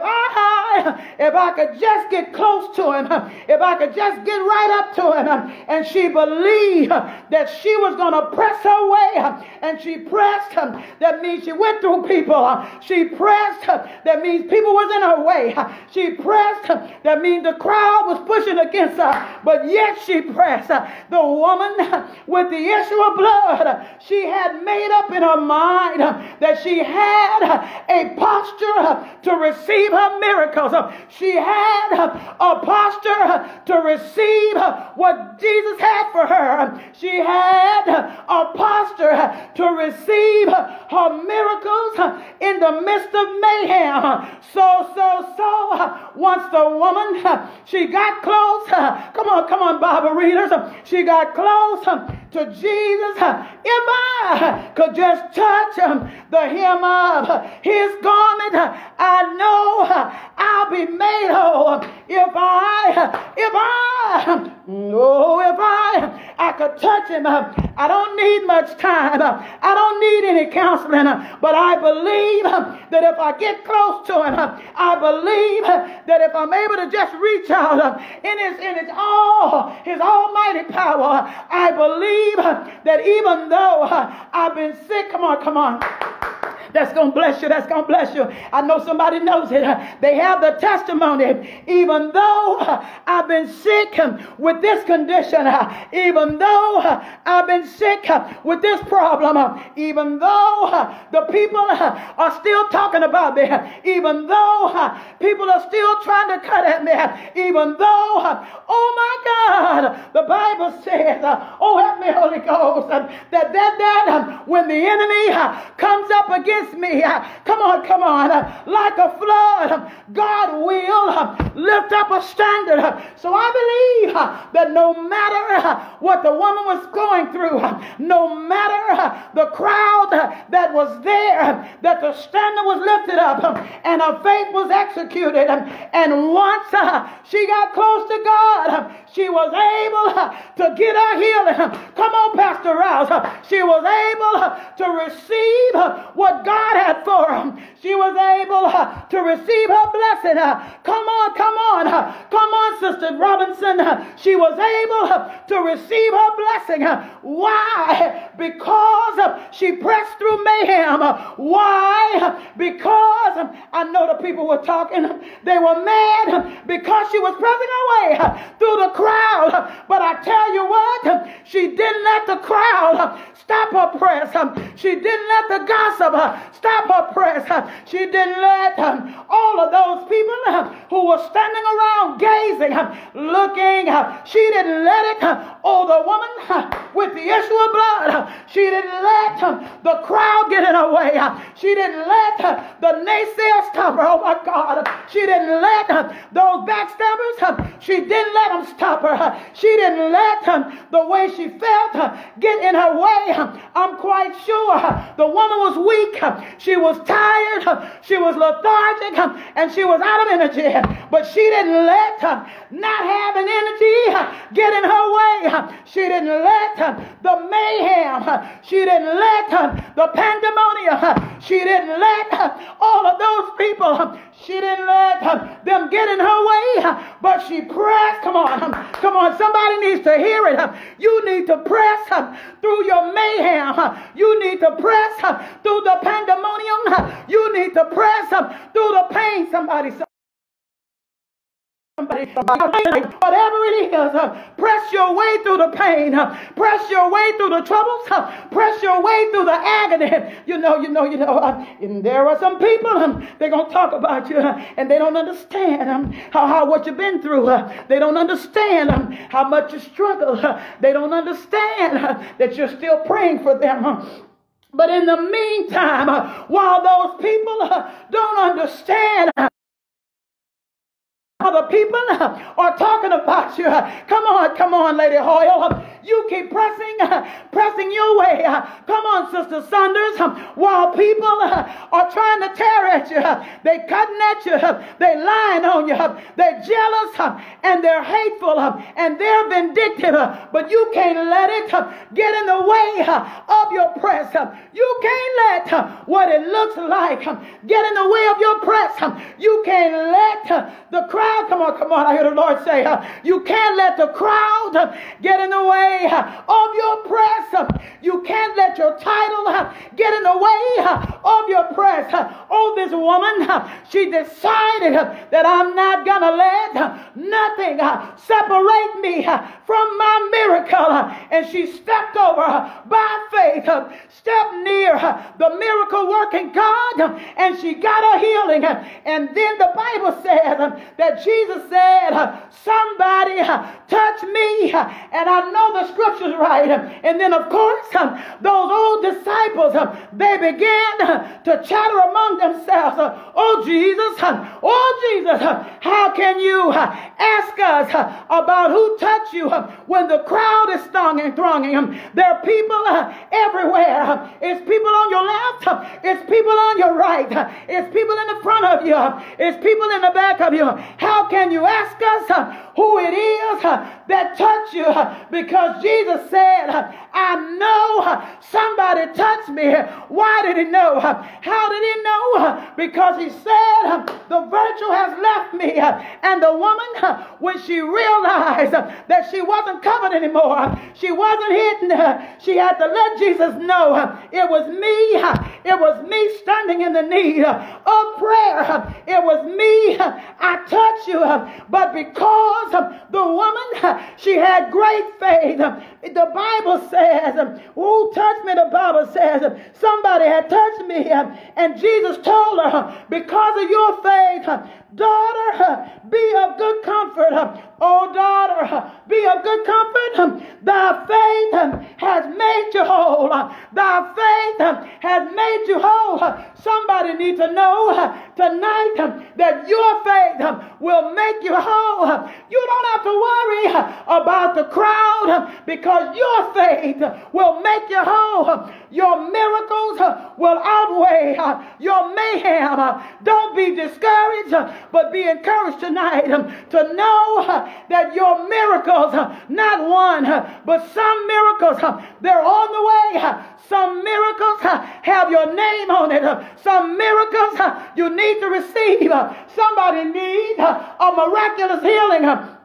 I, if I could just get close to him, if I could just get right up to him, and she believed that she was going to press her way, and she pressed, that means she went through people. She pressed, that means people was in her way. She pressed, that means the crowd was pushing against her, but yet she pressed. The woman with the issue of blood, she had made up in her mind that she had a posture to receive her miracles. She had a posture to receive what Jesus had for her. She had a posture to receive her miracles in the midst of mayhem. So, so, so, once the woman, she got close. Come on, come on, Bible readers. She got close to Jesus. If I could just touch the hem of his garment, I know I'll be made whole. If I, if I, oh, if I, I could touch him, I don't need much time. I don't need any counseling, but I believe that if I get close to him, I believe that if I'm able to just reach out in his, in his all, his almighty power, I believe that even though I've been sick, come on, come on. That's going to bless you. That's going to bless you. I know somebody knows it. They have the testimony. Even though I've been sick with this condition, even though I've been sick with this problem, even though the people are still talking about me, even though people are still trying to cut at me, even though, oh my God, the Bible says, oh help me Holy Ghost, that, that, that when the enemy comes up against me, come on, come on, like a flood, God will lift up a standard. So I believe that no matter what the woman was going through, no matter the crowd that was there, that the standard was lifted up and her faith was executed. And once she got close to God, she was able to get her healing. Come on, Pastor Rouse. She was able to receive what God had for her. She was able to receive her blessing. Come on, come on. Come on, Sister Robinson. She was able to receive her blessing. Why? Because she pressed through mayhem. Why? Because I know the people were talking. They were mad because she was pressing her way through the crowd. But I tell you what, she didn't let the crowd stop her press. She didn't let the gossip stop her press. She didn't let all of those people who were standing around gazing, looking, she didn't let it. Oh, the woman with the issue of blood, she didn't let the crowd get in her way. She didn't let the naysayers stop her. Oh my God. She didn't let those backstabbers, she didn't let them stop her. She didn't let the way she felt get in her way. I'm quite sure the woman was weak. She was tired. She was lethargic. And she was out of energy. But she didn't let not having energy get in her way. She didn't let the mayhem. She didn't let the pandemonium. She didn't let all of those people. She didn't let them get in her way. But she pressed. Come on. Come on. Somebody needs to hear it. You need to press through your mayhem. You need to press through the pandemonium. You need to press through the pain. Somebody Somebody, whatever it is, uh, press your way through the pain, uh, press your way through the troubles, uh, press your way through the agony. You know, you know, you know, uh, and there are some people, um, they're going to talk about you, uh, and they don't understand um, how, how what you've been through. Uh, they don't understand um, how much you struggle. Uh, they don't understand uh, that you're still praying for them. Uh, but in the meantime, uh, while those people uh, don't understand, uh, other people are talking about you. Come on, come on, Lady Hoyle. You keep pressing, pressing your way. Come on, Sister Saunders. While people are trying to tear at you, they cutting at you, they lying on you, they're jealous and they're hateful and they're vindictive. But you can't let it get in the way of your press. You can't let what it looks like get in the way of your press. You can't let the crowd Come on, come on. I hear the Lord say, uh, you can't let the crowd uh, get in the way uh, of your press. Uh, you can't let your title uh, get in the way uh, of your press. Uh, oh, this woman, uh, she decided uh, that I'm not going to let uh, nothing uh, separate me uh, from my miracle. Uh, and she stepped over uh, by faith, uh, stepped near uh, the miracle working God, uh, and she got her healing. Uh, and then the Bible says uh, that Jesus said, somebody touch me, and I know the scriptures right. And then of course those old disciples, they began to chatter among themselves, oh Jesus, oh Jesus, how can you ask us about who touched you when the crowd is thronging, thronging? There are people everywhere. It's people on your left, it's people on your right, it's people in the front of you, it's people in the back of you. How can you ask us uh, who it is uh, that touched you? Uh, because Jesus said, uh, I know uh, somebody touched me. Why did he know? Uh, how did he know? Uh, because he said, uh, the virtue has left me. Uh, and the woman, uh, when she realized uh, that she wasn't covered anymore, uh, she wasn't hidden, uh, she had to let Jesus know uh, it was me. Uh, it was me standing in the need uh, of prayer. Uh, it was me. Uh, I touched you. Uh, but because uh, the woman, uh, she had great faith. Uh, the Bible says, uh, who touched me? The Bible says uh, somebody had touched me. Uh, and Jesus told her, uh, because of your faith, uh, daughter, uh, be of good comfort. Uh, oh, daughter, uh, be of good comfort. Um, thy faith um, has made you whole. Uh, thy faith um, has made you whole. Uh, somebody needs to know uh, tonight um, that your faith um, will make you whole. Uh, you don't have to worry uh, about the crowd uh, because your faith uh, will make you whole. Uh, your miracles uh, will outweigh uh, your mayhem. Uh, don't be discouraged, uh, but be encouraged tonight um, to know uh, that your miracles, uh, not one, uh, but some miracles, uh, they're on the way. Uh, some miracles uh, have your name on it. Uh, some miracles uh, you need to receive. Uh, somebody needs uh, a miraculous healing. Uh,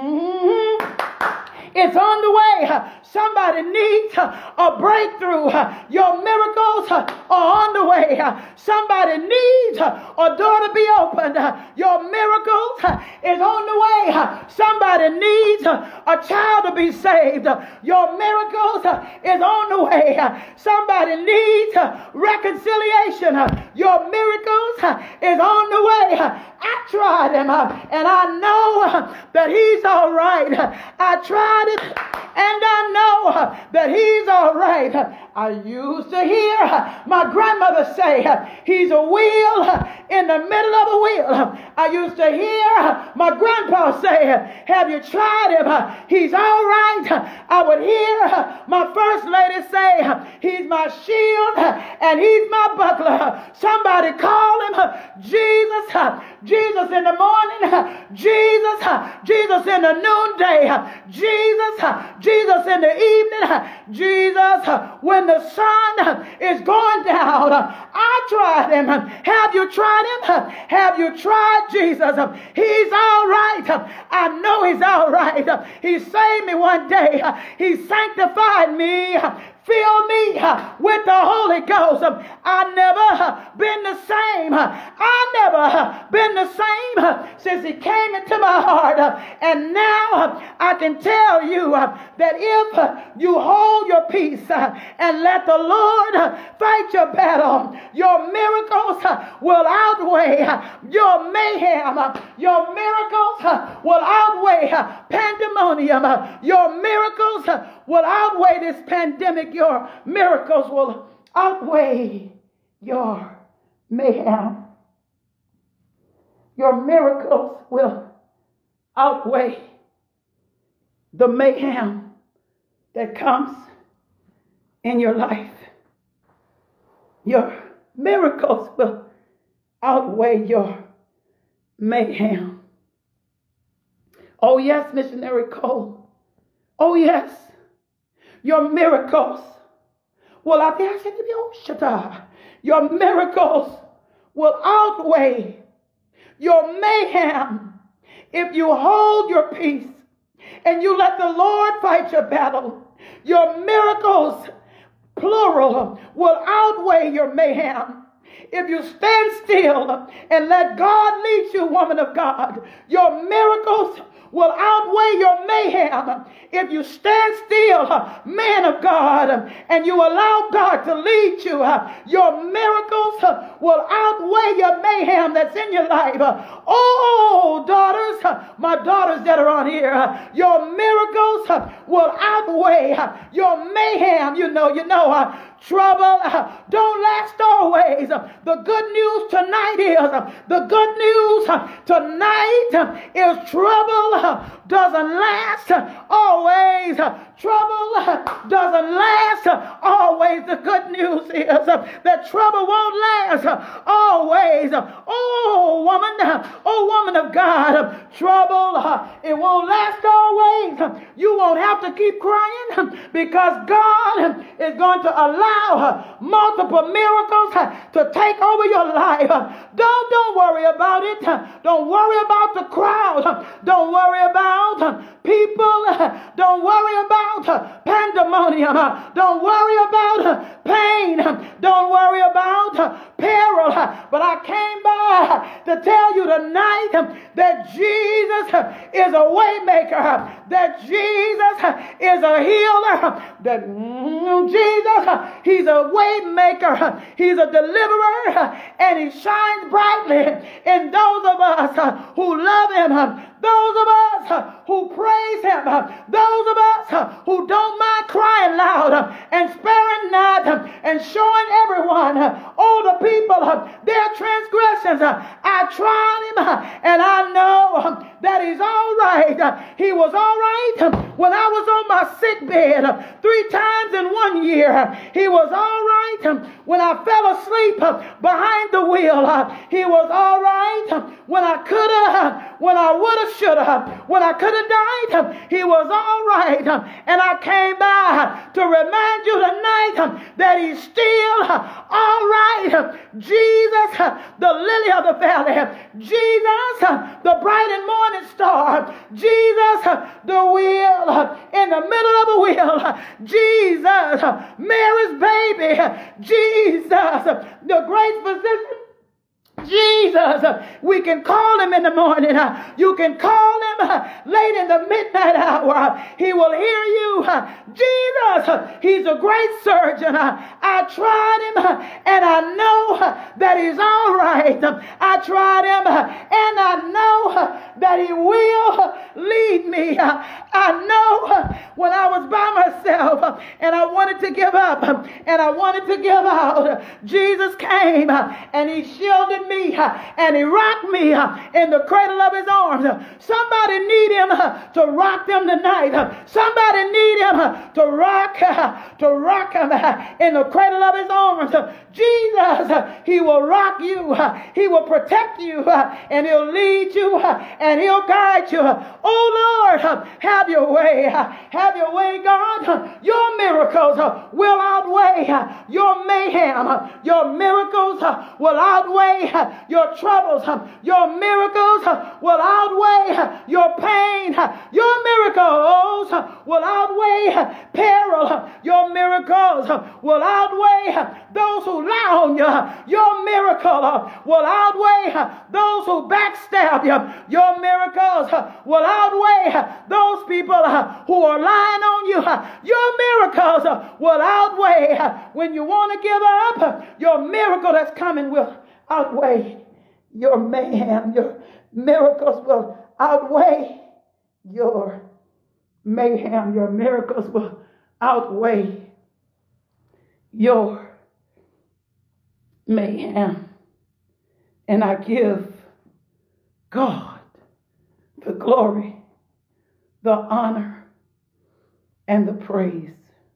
mm-hmm. It's on the way. Somebody needs a breakthrough. Your miracles are on the way. Somebody needs a door to be opened. Your miracles is on the way. Somebody needs a child to be saved. Your miracles is on the way. Somebody needs reconciliation. Your miracles is on the way. I tried him and I know that he's all right. I tried it and I know that he's all right. I used to hear my grandmother say, he's a wheel in the middle of a wheel. I used to hear my grandpa say, have you tried him? He's all right. I would hear my first lady say, he's my shield and he's my buckler. Somebody call him Jesus. Jesus in the morning. Jesus. Jesus in the noonday. Jesus. Jesus in the evening. Jesus when the sun is going down. I tried him. Have you tried him? Have you tried Jesus? He's all right. I know he's all right. He saved me one day. He sanctified me. Fill me uh, with the Holy Ghost. Um, I never uh, been the same. Uh, I never uh, been the same uh, since he came into my heart. Uh, and now uh, I can tell you uh, that if uh, you hold your peace uh, and let the Lord uh, fight your battle, your miracles uh, will outweigh uh, your mayhem. Uh, your miracles uh, will outweigh uh, pandemonium. Uh, your miracles uh, will outweigh this pandemic. Your miracles will outweigh your mayhem. Your miracles will outweigh the mayhem that comes in your life. Your miracles will outweigh your mayhem. Oh yes, Missionary Cole. Oh yes, your miracles will outweigh. Your miracles will outweigh your mayhem if you hold your peace and you let the Lord fight your battle. Your miracles, plural, will outweigh your mayhem. If you stand still and let God lead you, woman of God, your miracles will outweigh your mayhem. If you stand still, man of God, and you allow God to lead you, your miracles will outweigh your mayhem that's in your life. Oh, daughters, my daughters that are on here, your miracles will outweigh your mayhem. You know, you know, trouble don't last always. The good news tonight is, the good news tonight is trouble doesn't last always. Trouble doesn't last always. The good news is that trouble won't last always. Oh, woman, oh, woman of God, trouble, it won't last always. You won't have to keep crying because God is going to allow multiple miracles to take over your life. Don't, don't worry about it. Don't worry about the crowd. Don't worry about people. Don't worry about pandemonium. Don't worry about pain. Don't worry about peril. But I came by to tell you tonight that Jesus is a way maker, that Jesus is a healer, that mm, Jesus, he's a way maker, he's a deliverer, and he shines brightly in those of us who love him, those of us who praise him, those of us who don't mind crying loud and sparing not and showing everyone, all the people, their transgressions. I tried him and I know that he's all right. He was all right when I was on my sick bed three times in one year. He was all right when I fell asleep behind the wheel. He was all right when I could have, when I would have, should have, when I could have died. He was all right. And I came by to remind you tonight that he's still all right. Jesus, the lily of the valley. Jesus, the bright and morning star. Jesus, the wheel in the middle of a wheel. Jesus, Mary's baby. Jesus, the great physician. Jesus, we can call him in the morning. You can call him late in the midnight hour. He will hear you. Jesus, he's a great surgeon. I tried him and I know that he's all right. I tried him and I know that he will lead me. I know when I was by myself and I wanted to give up and I wanted to give out, Jesus came and he shielded me and he rocked me in the cradle of his arms. Somebody need him to rock them tonight. Somebody need him to rock, to rock him in the cradle of his arms. Jesus, he will rock you. He will protect you and he'll lead you and he'll guide you. Oh Lord, have your way. Have your way, God. Your miracles will outweigh your mayhem. Your miracles will outweigh your troubles. Your miracles will outweigh your pain. Your miracles will outweigh peril. Your miracles miracles will outweigh those who lie on you. Your miracle will outweigh those who backstab you. Your miracles will outweigh those people who are lying on you. Your miracles will outweigh when you want to give up. Your miracle that's coming will outweigh your mayhem. Your miracles will outweigh your mayhem. Your miracles will outweigh your mayhem. And I give God the glory, the honor, and the praise.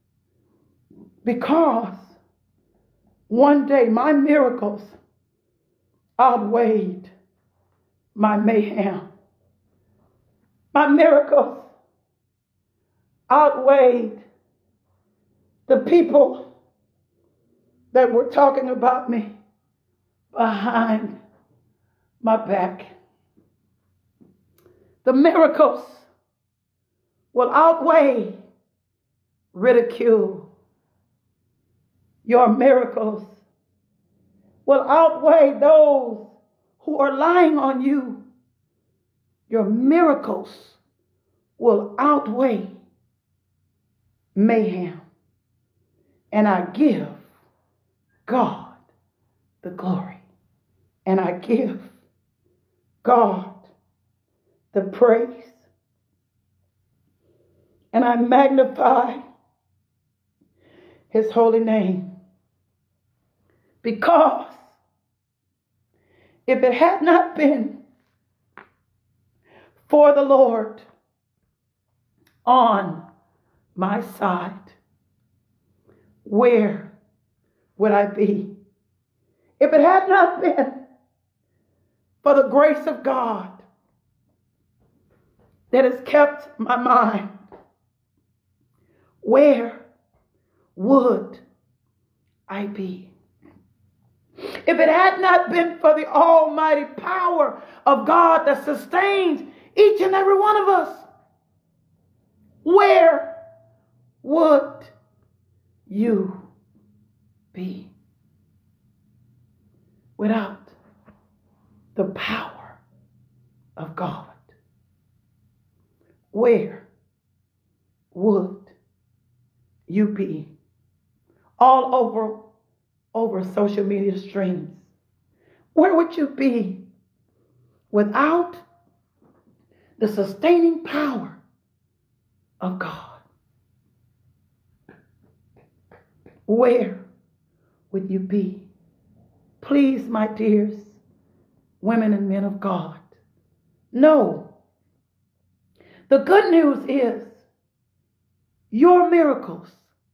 Because one day my miracles outweighed my mayhem. My miracles outweighed the people that were talking about me behind my back. The miracles will outweigh ridicule. Your miracles will outweigh those who are lying on you. Your miracles will outweigh mayhem. And I give God the glory. And I give God the praise. And I magnify his holy name. Because if it had not been for the Lord on my side, where would I be? If it had not been for the grace of God that has kept my mind, where would I be? If it had not been for the almighty power of God that sustains each and every one of us, where would you be? Without the power of God, where would you be? All over over social media streams. Where would you be without the sustaining power of God? Where would you be? Please, my dears, women and men of God, know the good news is your miracles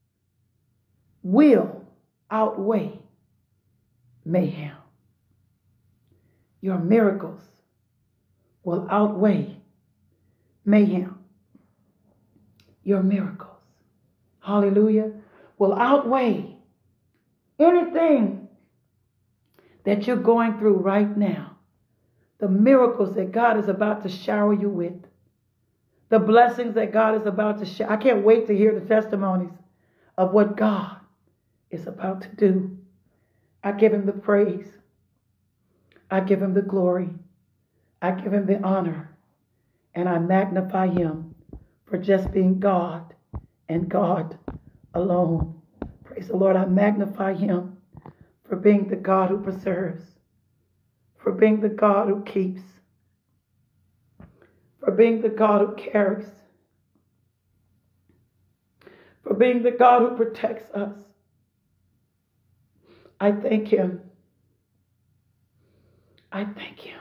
will outweigh mayhem. Your miracles will outweigh mayhem. Your miracles, hallelujah, will outweigh anything that you're going through right now. The miracles that God is about to shower you with. The blessings that God is about to share. I can't wait to hear the testimonies of what God is about to do. I give him the praise. I give him the glory. I give him the honor. And I magnify him for just being God and God alone. Praise the Lord. I magnify him for being the God who preserves, for being the God who keeps, for being the God who carries, for being the God who protects us. I thank him. I thank him.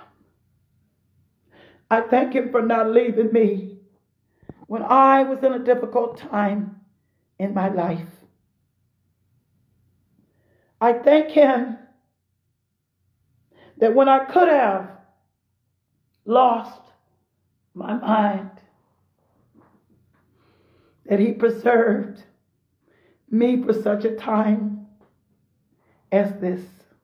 I thank him for not leaving me when I was in a difficult time in my life. I thank him that when I could have lost my mind, that he preserved me for such a time as this.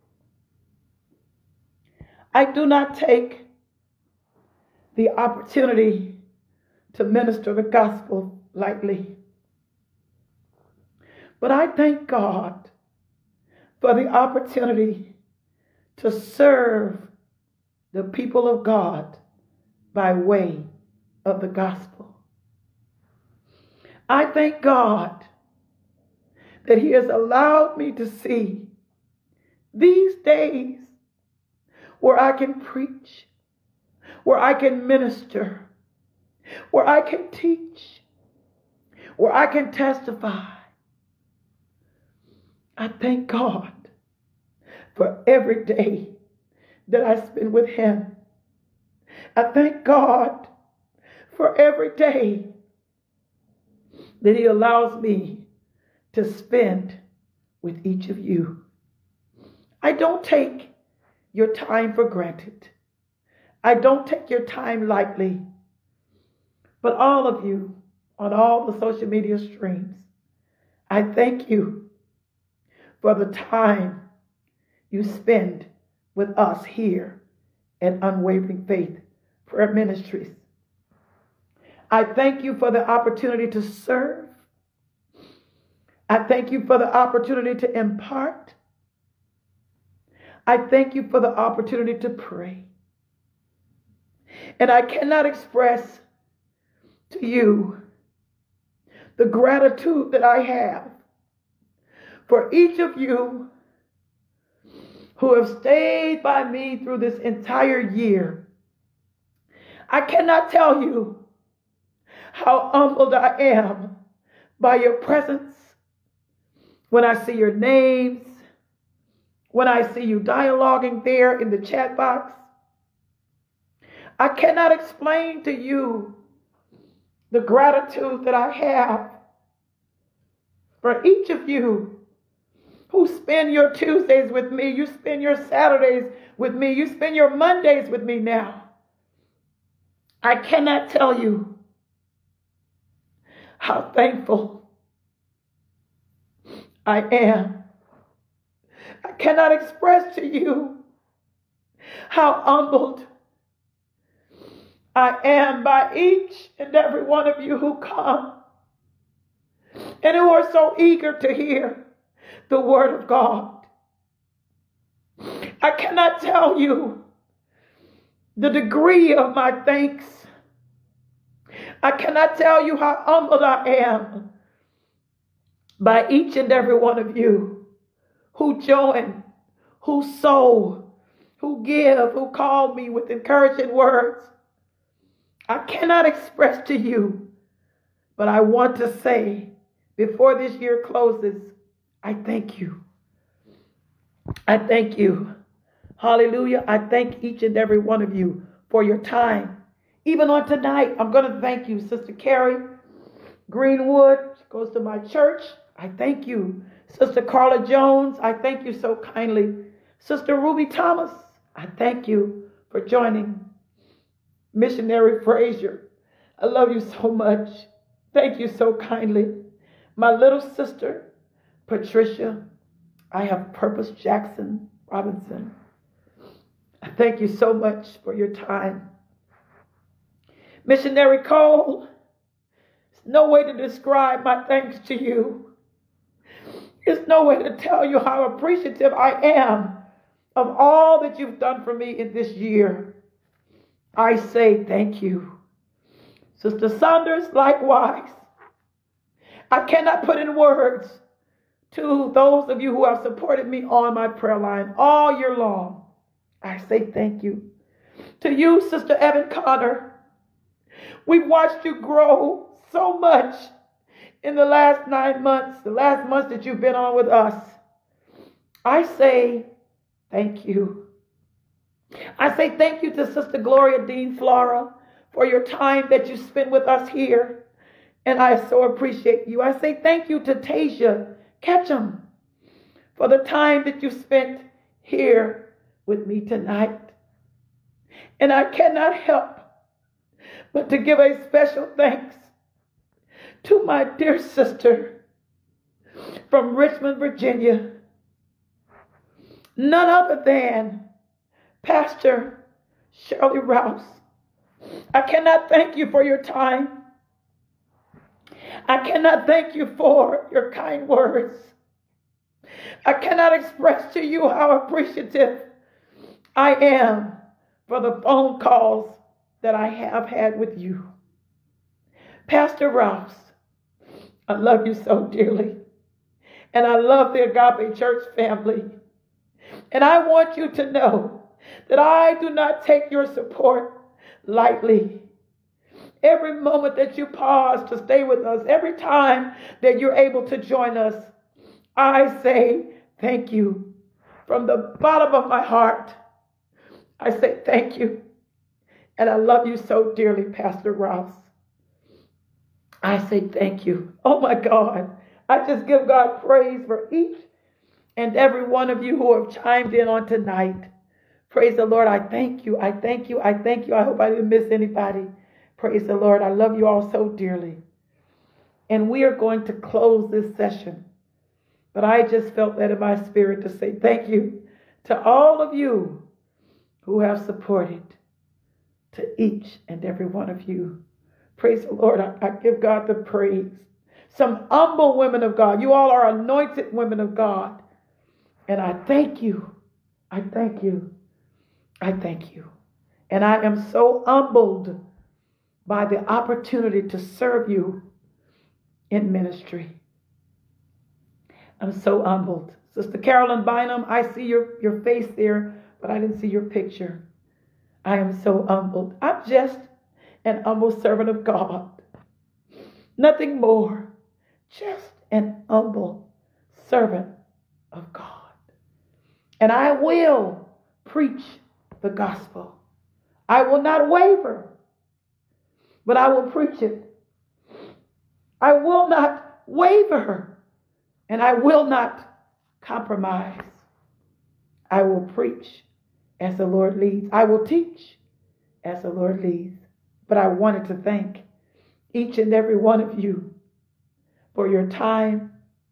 I do not take the opportunity to minister the gospel lightly. But I thank God for the opportunity to serve the people of God by way of the gospel. I thank God that He has allowed me to see these days where I can preach, where I can minister, where I can teach, where I can testify. I thank God for every day that I spend with Him. I thank God for every day that He allows me to spend with each of you. I don't take your time for granted. I don't take your time lightly. But all of you on all the social media streams, I thank you for the time you spend with us here at Unwavering Faith Prayer Ministries. I thank you for the opportunity to serve. I thank you for the opportunity to impart. I thank you for the opportunity to pray. And I cannot express to you the gratitude that I have for each of you who have stayed by me through this entire year. I cannot tell you how humbled I am by your presence when I see your names, when I see you dialoguing there in the chat box. I cannot explain to you the gratitude that I have for each of you who spend your Tuesdays with me, you spend your Saturdays with me, you spend your Mondays with me now. I cannot tell you how thankful I am. I cannot express to you how humbled I am by each and every one of you who come and who are so eager to hear the word of God. I cannot tell you the degree of my thanks. I cannot tell you how humbled I am by each and every one of you who join, who sow, who give, who call me with encouraging words. I cannot express to you, but I want to say before this year closes, I thank you. I thank you. Hallelujah. I thank each and every one of you for your time. Even on tonight, I'm going to thank you, Sister Carrie Greenwood. She goes to my church. I thank you. Sister Carla Jones, I thank you so kindly. Sister Ruby Thomas, I thank you for joining. Missionary Frazier, I love you so much. Thank you so kindly. My little sister, Patricia, I have Purpose Jackson Robinson. I thank you so much for your time. Missionary Cole, there's no way to describe my thanks to you. There's no way to tell you how appreciative I am of all that you've done for me in this year. I say thank you. Sister Saunders, likewise. I cannot put in words to those of you who have supported me on my prayer line all year long. I say thank you. To you, Sister Evan Connor, we've watched you grow so much in the last nine months, the last months that you've been on with us. I say thank you. I say thank you to Sister Gloria Dean Flora for your time that you spend with us here. And I so appreciate you. I say thank you to Tasia Ketchum for the time that you spent here with me tonight. And I cannot help but to give a special thanks to my dear sister from Richmond, Virginia, none other than Pastor Shirley Rouse. I cannot thank you for your time. I cannot thank you for your kind words. I cannot express to you how appreciative I am for the phone calls that I have had with you. Pastor Rouse, I love you so dearly. And I love the Agape Church family. And I want you to know that I do not take your support lightly. Every moment that you pause to stay with us, every time that you're able to join us, I say thank you. From the bottom of my heart, I say thank you. And I love you so dearly, Pastor Ross. I say thank you. Oh my God. I just give God praise for each and every one of you who have chimed in on tonight. Praise the Lord. I thank you. I thank you. I thank you. I hope I didn't miss anybody. Praise the Lord. I love you all so dearly. And we are going to close this session. But I just felt that in my spirit to say thank you to all of you who have supported, to each and every one of you. Praise the Lord. I, I give God the praise. Some humble women of God. You all are anointed women of God. And I thank you. I thank you. I thank you. And I am so humbled by the opportunity to serve you in ministry. I'm so humbled. Sister Carolyn Bynum, I see your, your face there, but I didn't see your picture. I am so humbled. I'm just an humble servant of God. Nothing more. Just an humble servant of God. And I will preach the gospel. I will not waver, but I will preach it. I will not waver, and I will not compromise. I will preach as the Lord leads. I will teach as the Lord leads. But I wanted to thank each and every one of you for your time,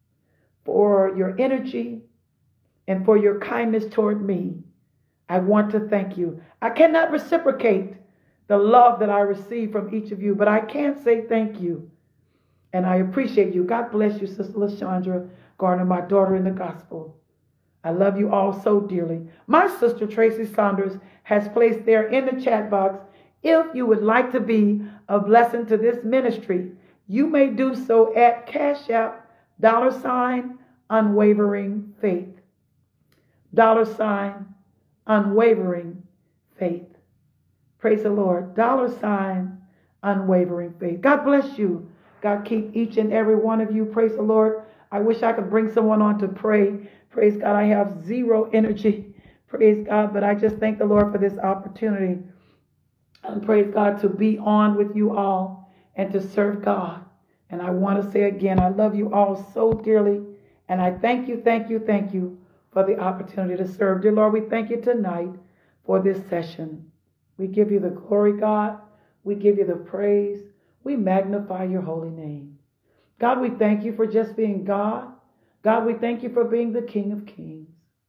for your energy, and for your kindness toward me. I want to thank you. I cannot reciprocate the love that I receive from each of you, but I can say thank you. And I appreciate you. God bless you, Sister LaShondra Gardner, my daughter in the gospel. I love you all so dearly. My sister Tracy Saunders has placed there in the chat box, if you would like to be a blessing to this ministry, you may do so at Cash App, dollar sign, unwavering faith. Dollar sign, unwavering faith. Praise the Lord. Dollar sign, unwavering faith. God bless you. God keep each and every one of you. Praise the Lord. I wish I could bring someone on to pray. Praise God. I have zero energy. Praise God. But I just thank the Lord for this opportunity. And praise God to be on with you all and to serve God. And I want to say again, I love you all so dearly. And I thank you, thank you, thank you for the opportunity to serve. Dear Lord, we thank you tonight for this session. We give you the glory, God. We give you the praise. We magnify your holy name. God, we thank you for just being God. God, we thank you for being the King of Kings.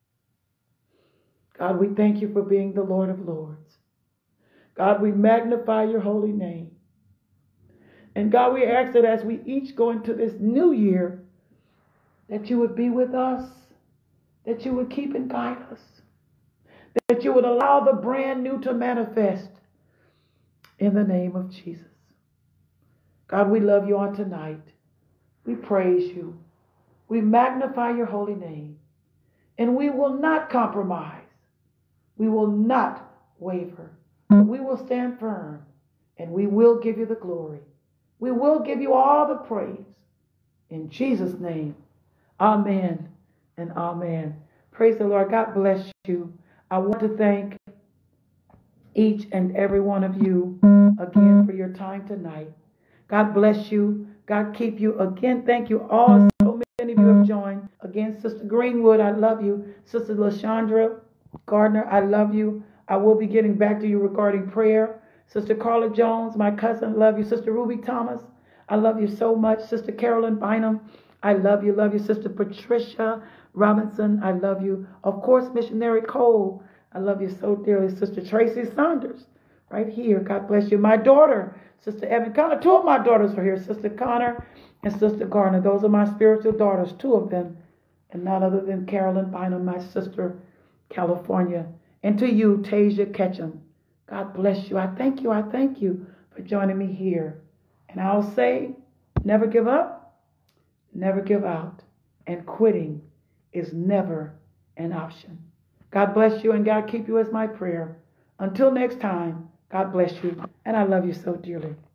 God, we thank you for being the Lord of Lords. God, we magnify your holy name. And God, we ask that as we each go into this new year, that you would be with us, that you would keep and guide us, that you would allow the brand new to manifest in the name of Jesus. God, we love you on tonight. We praise you. We magnify your holy name. And we will not compromise. We will not waver. But we will stand firm. And we will give you the glory. We will give you all the praise. In Jesus' name, amen and amen. Praise the Lord. God bless you. I want to thank each and every one of you again for your time tonight. God bless you. God keep you. Again, thank you all. So many of you have joined. Again, Sister Greenwood, I love you. Sister LaShondra Gardner, I love you. I will be getting back to you regarding prayer. Sister Carla Jones, my cousin, love you. Sister Ruby Thomas, I love you so much. Sister Carolyn Bynum, I love you, love you. Sister Patricia Robinson, I love you. Of course, Missionary Cole, I love you so dearly. Sister Tracy Saunders, right here. God bless you. My daughter, Sister Evan Connor. Two of my daughters are here, Sister Connor and Sister Garner. Those are my spiritual daughters, two of them, and none other than Carolyn Bynum, my sister, California. And to you, Tasia Ketchum, God bless you. I thank you. I thank you for joining me here. And I'll say, never give up, never give out, and quitting is never an option. God bless you, and God keep you as my prayer. Until next time, God bless you, and I love you so dearly.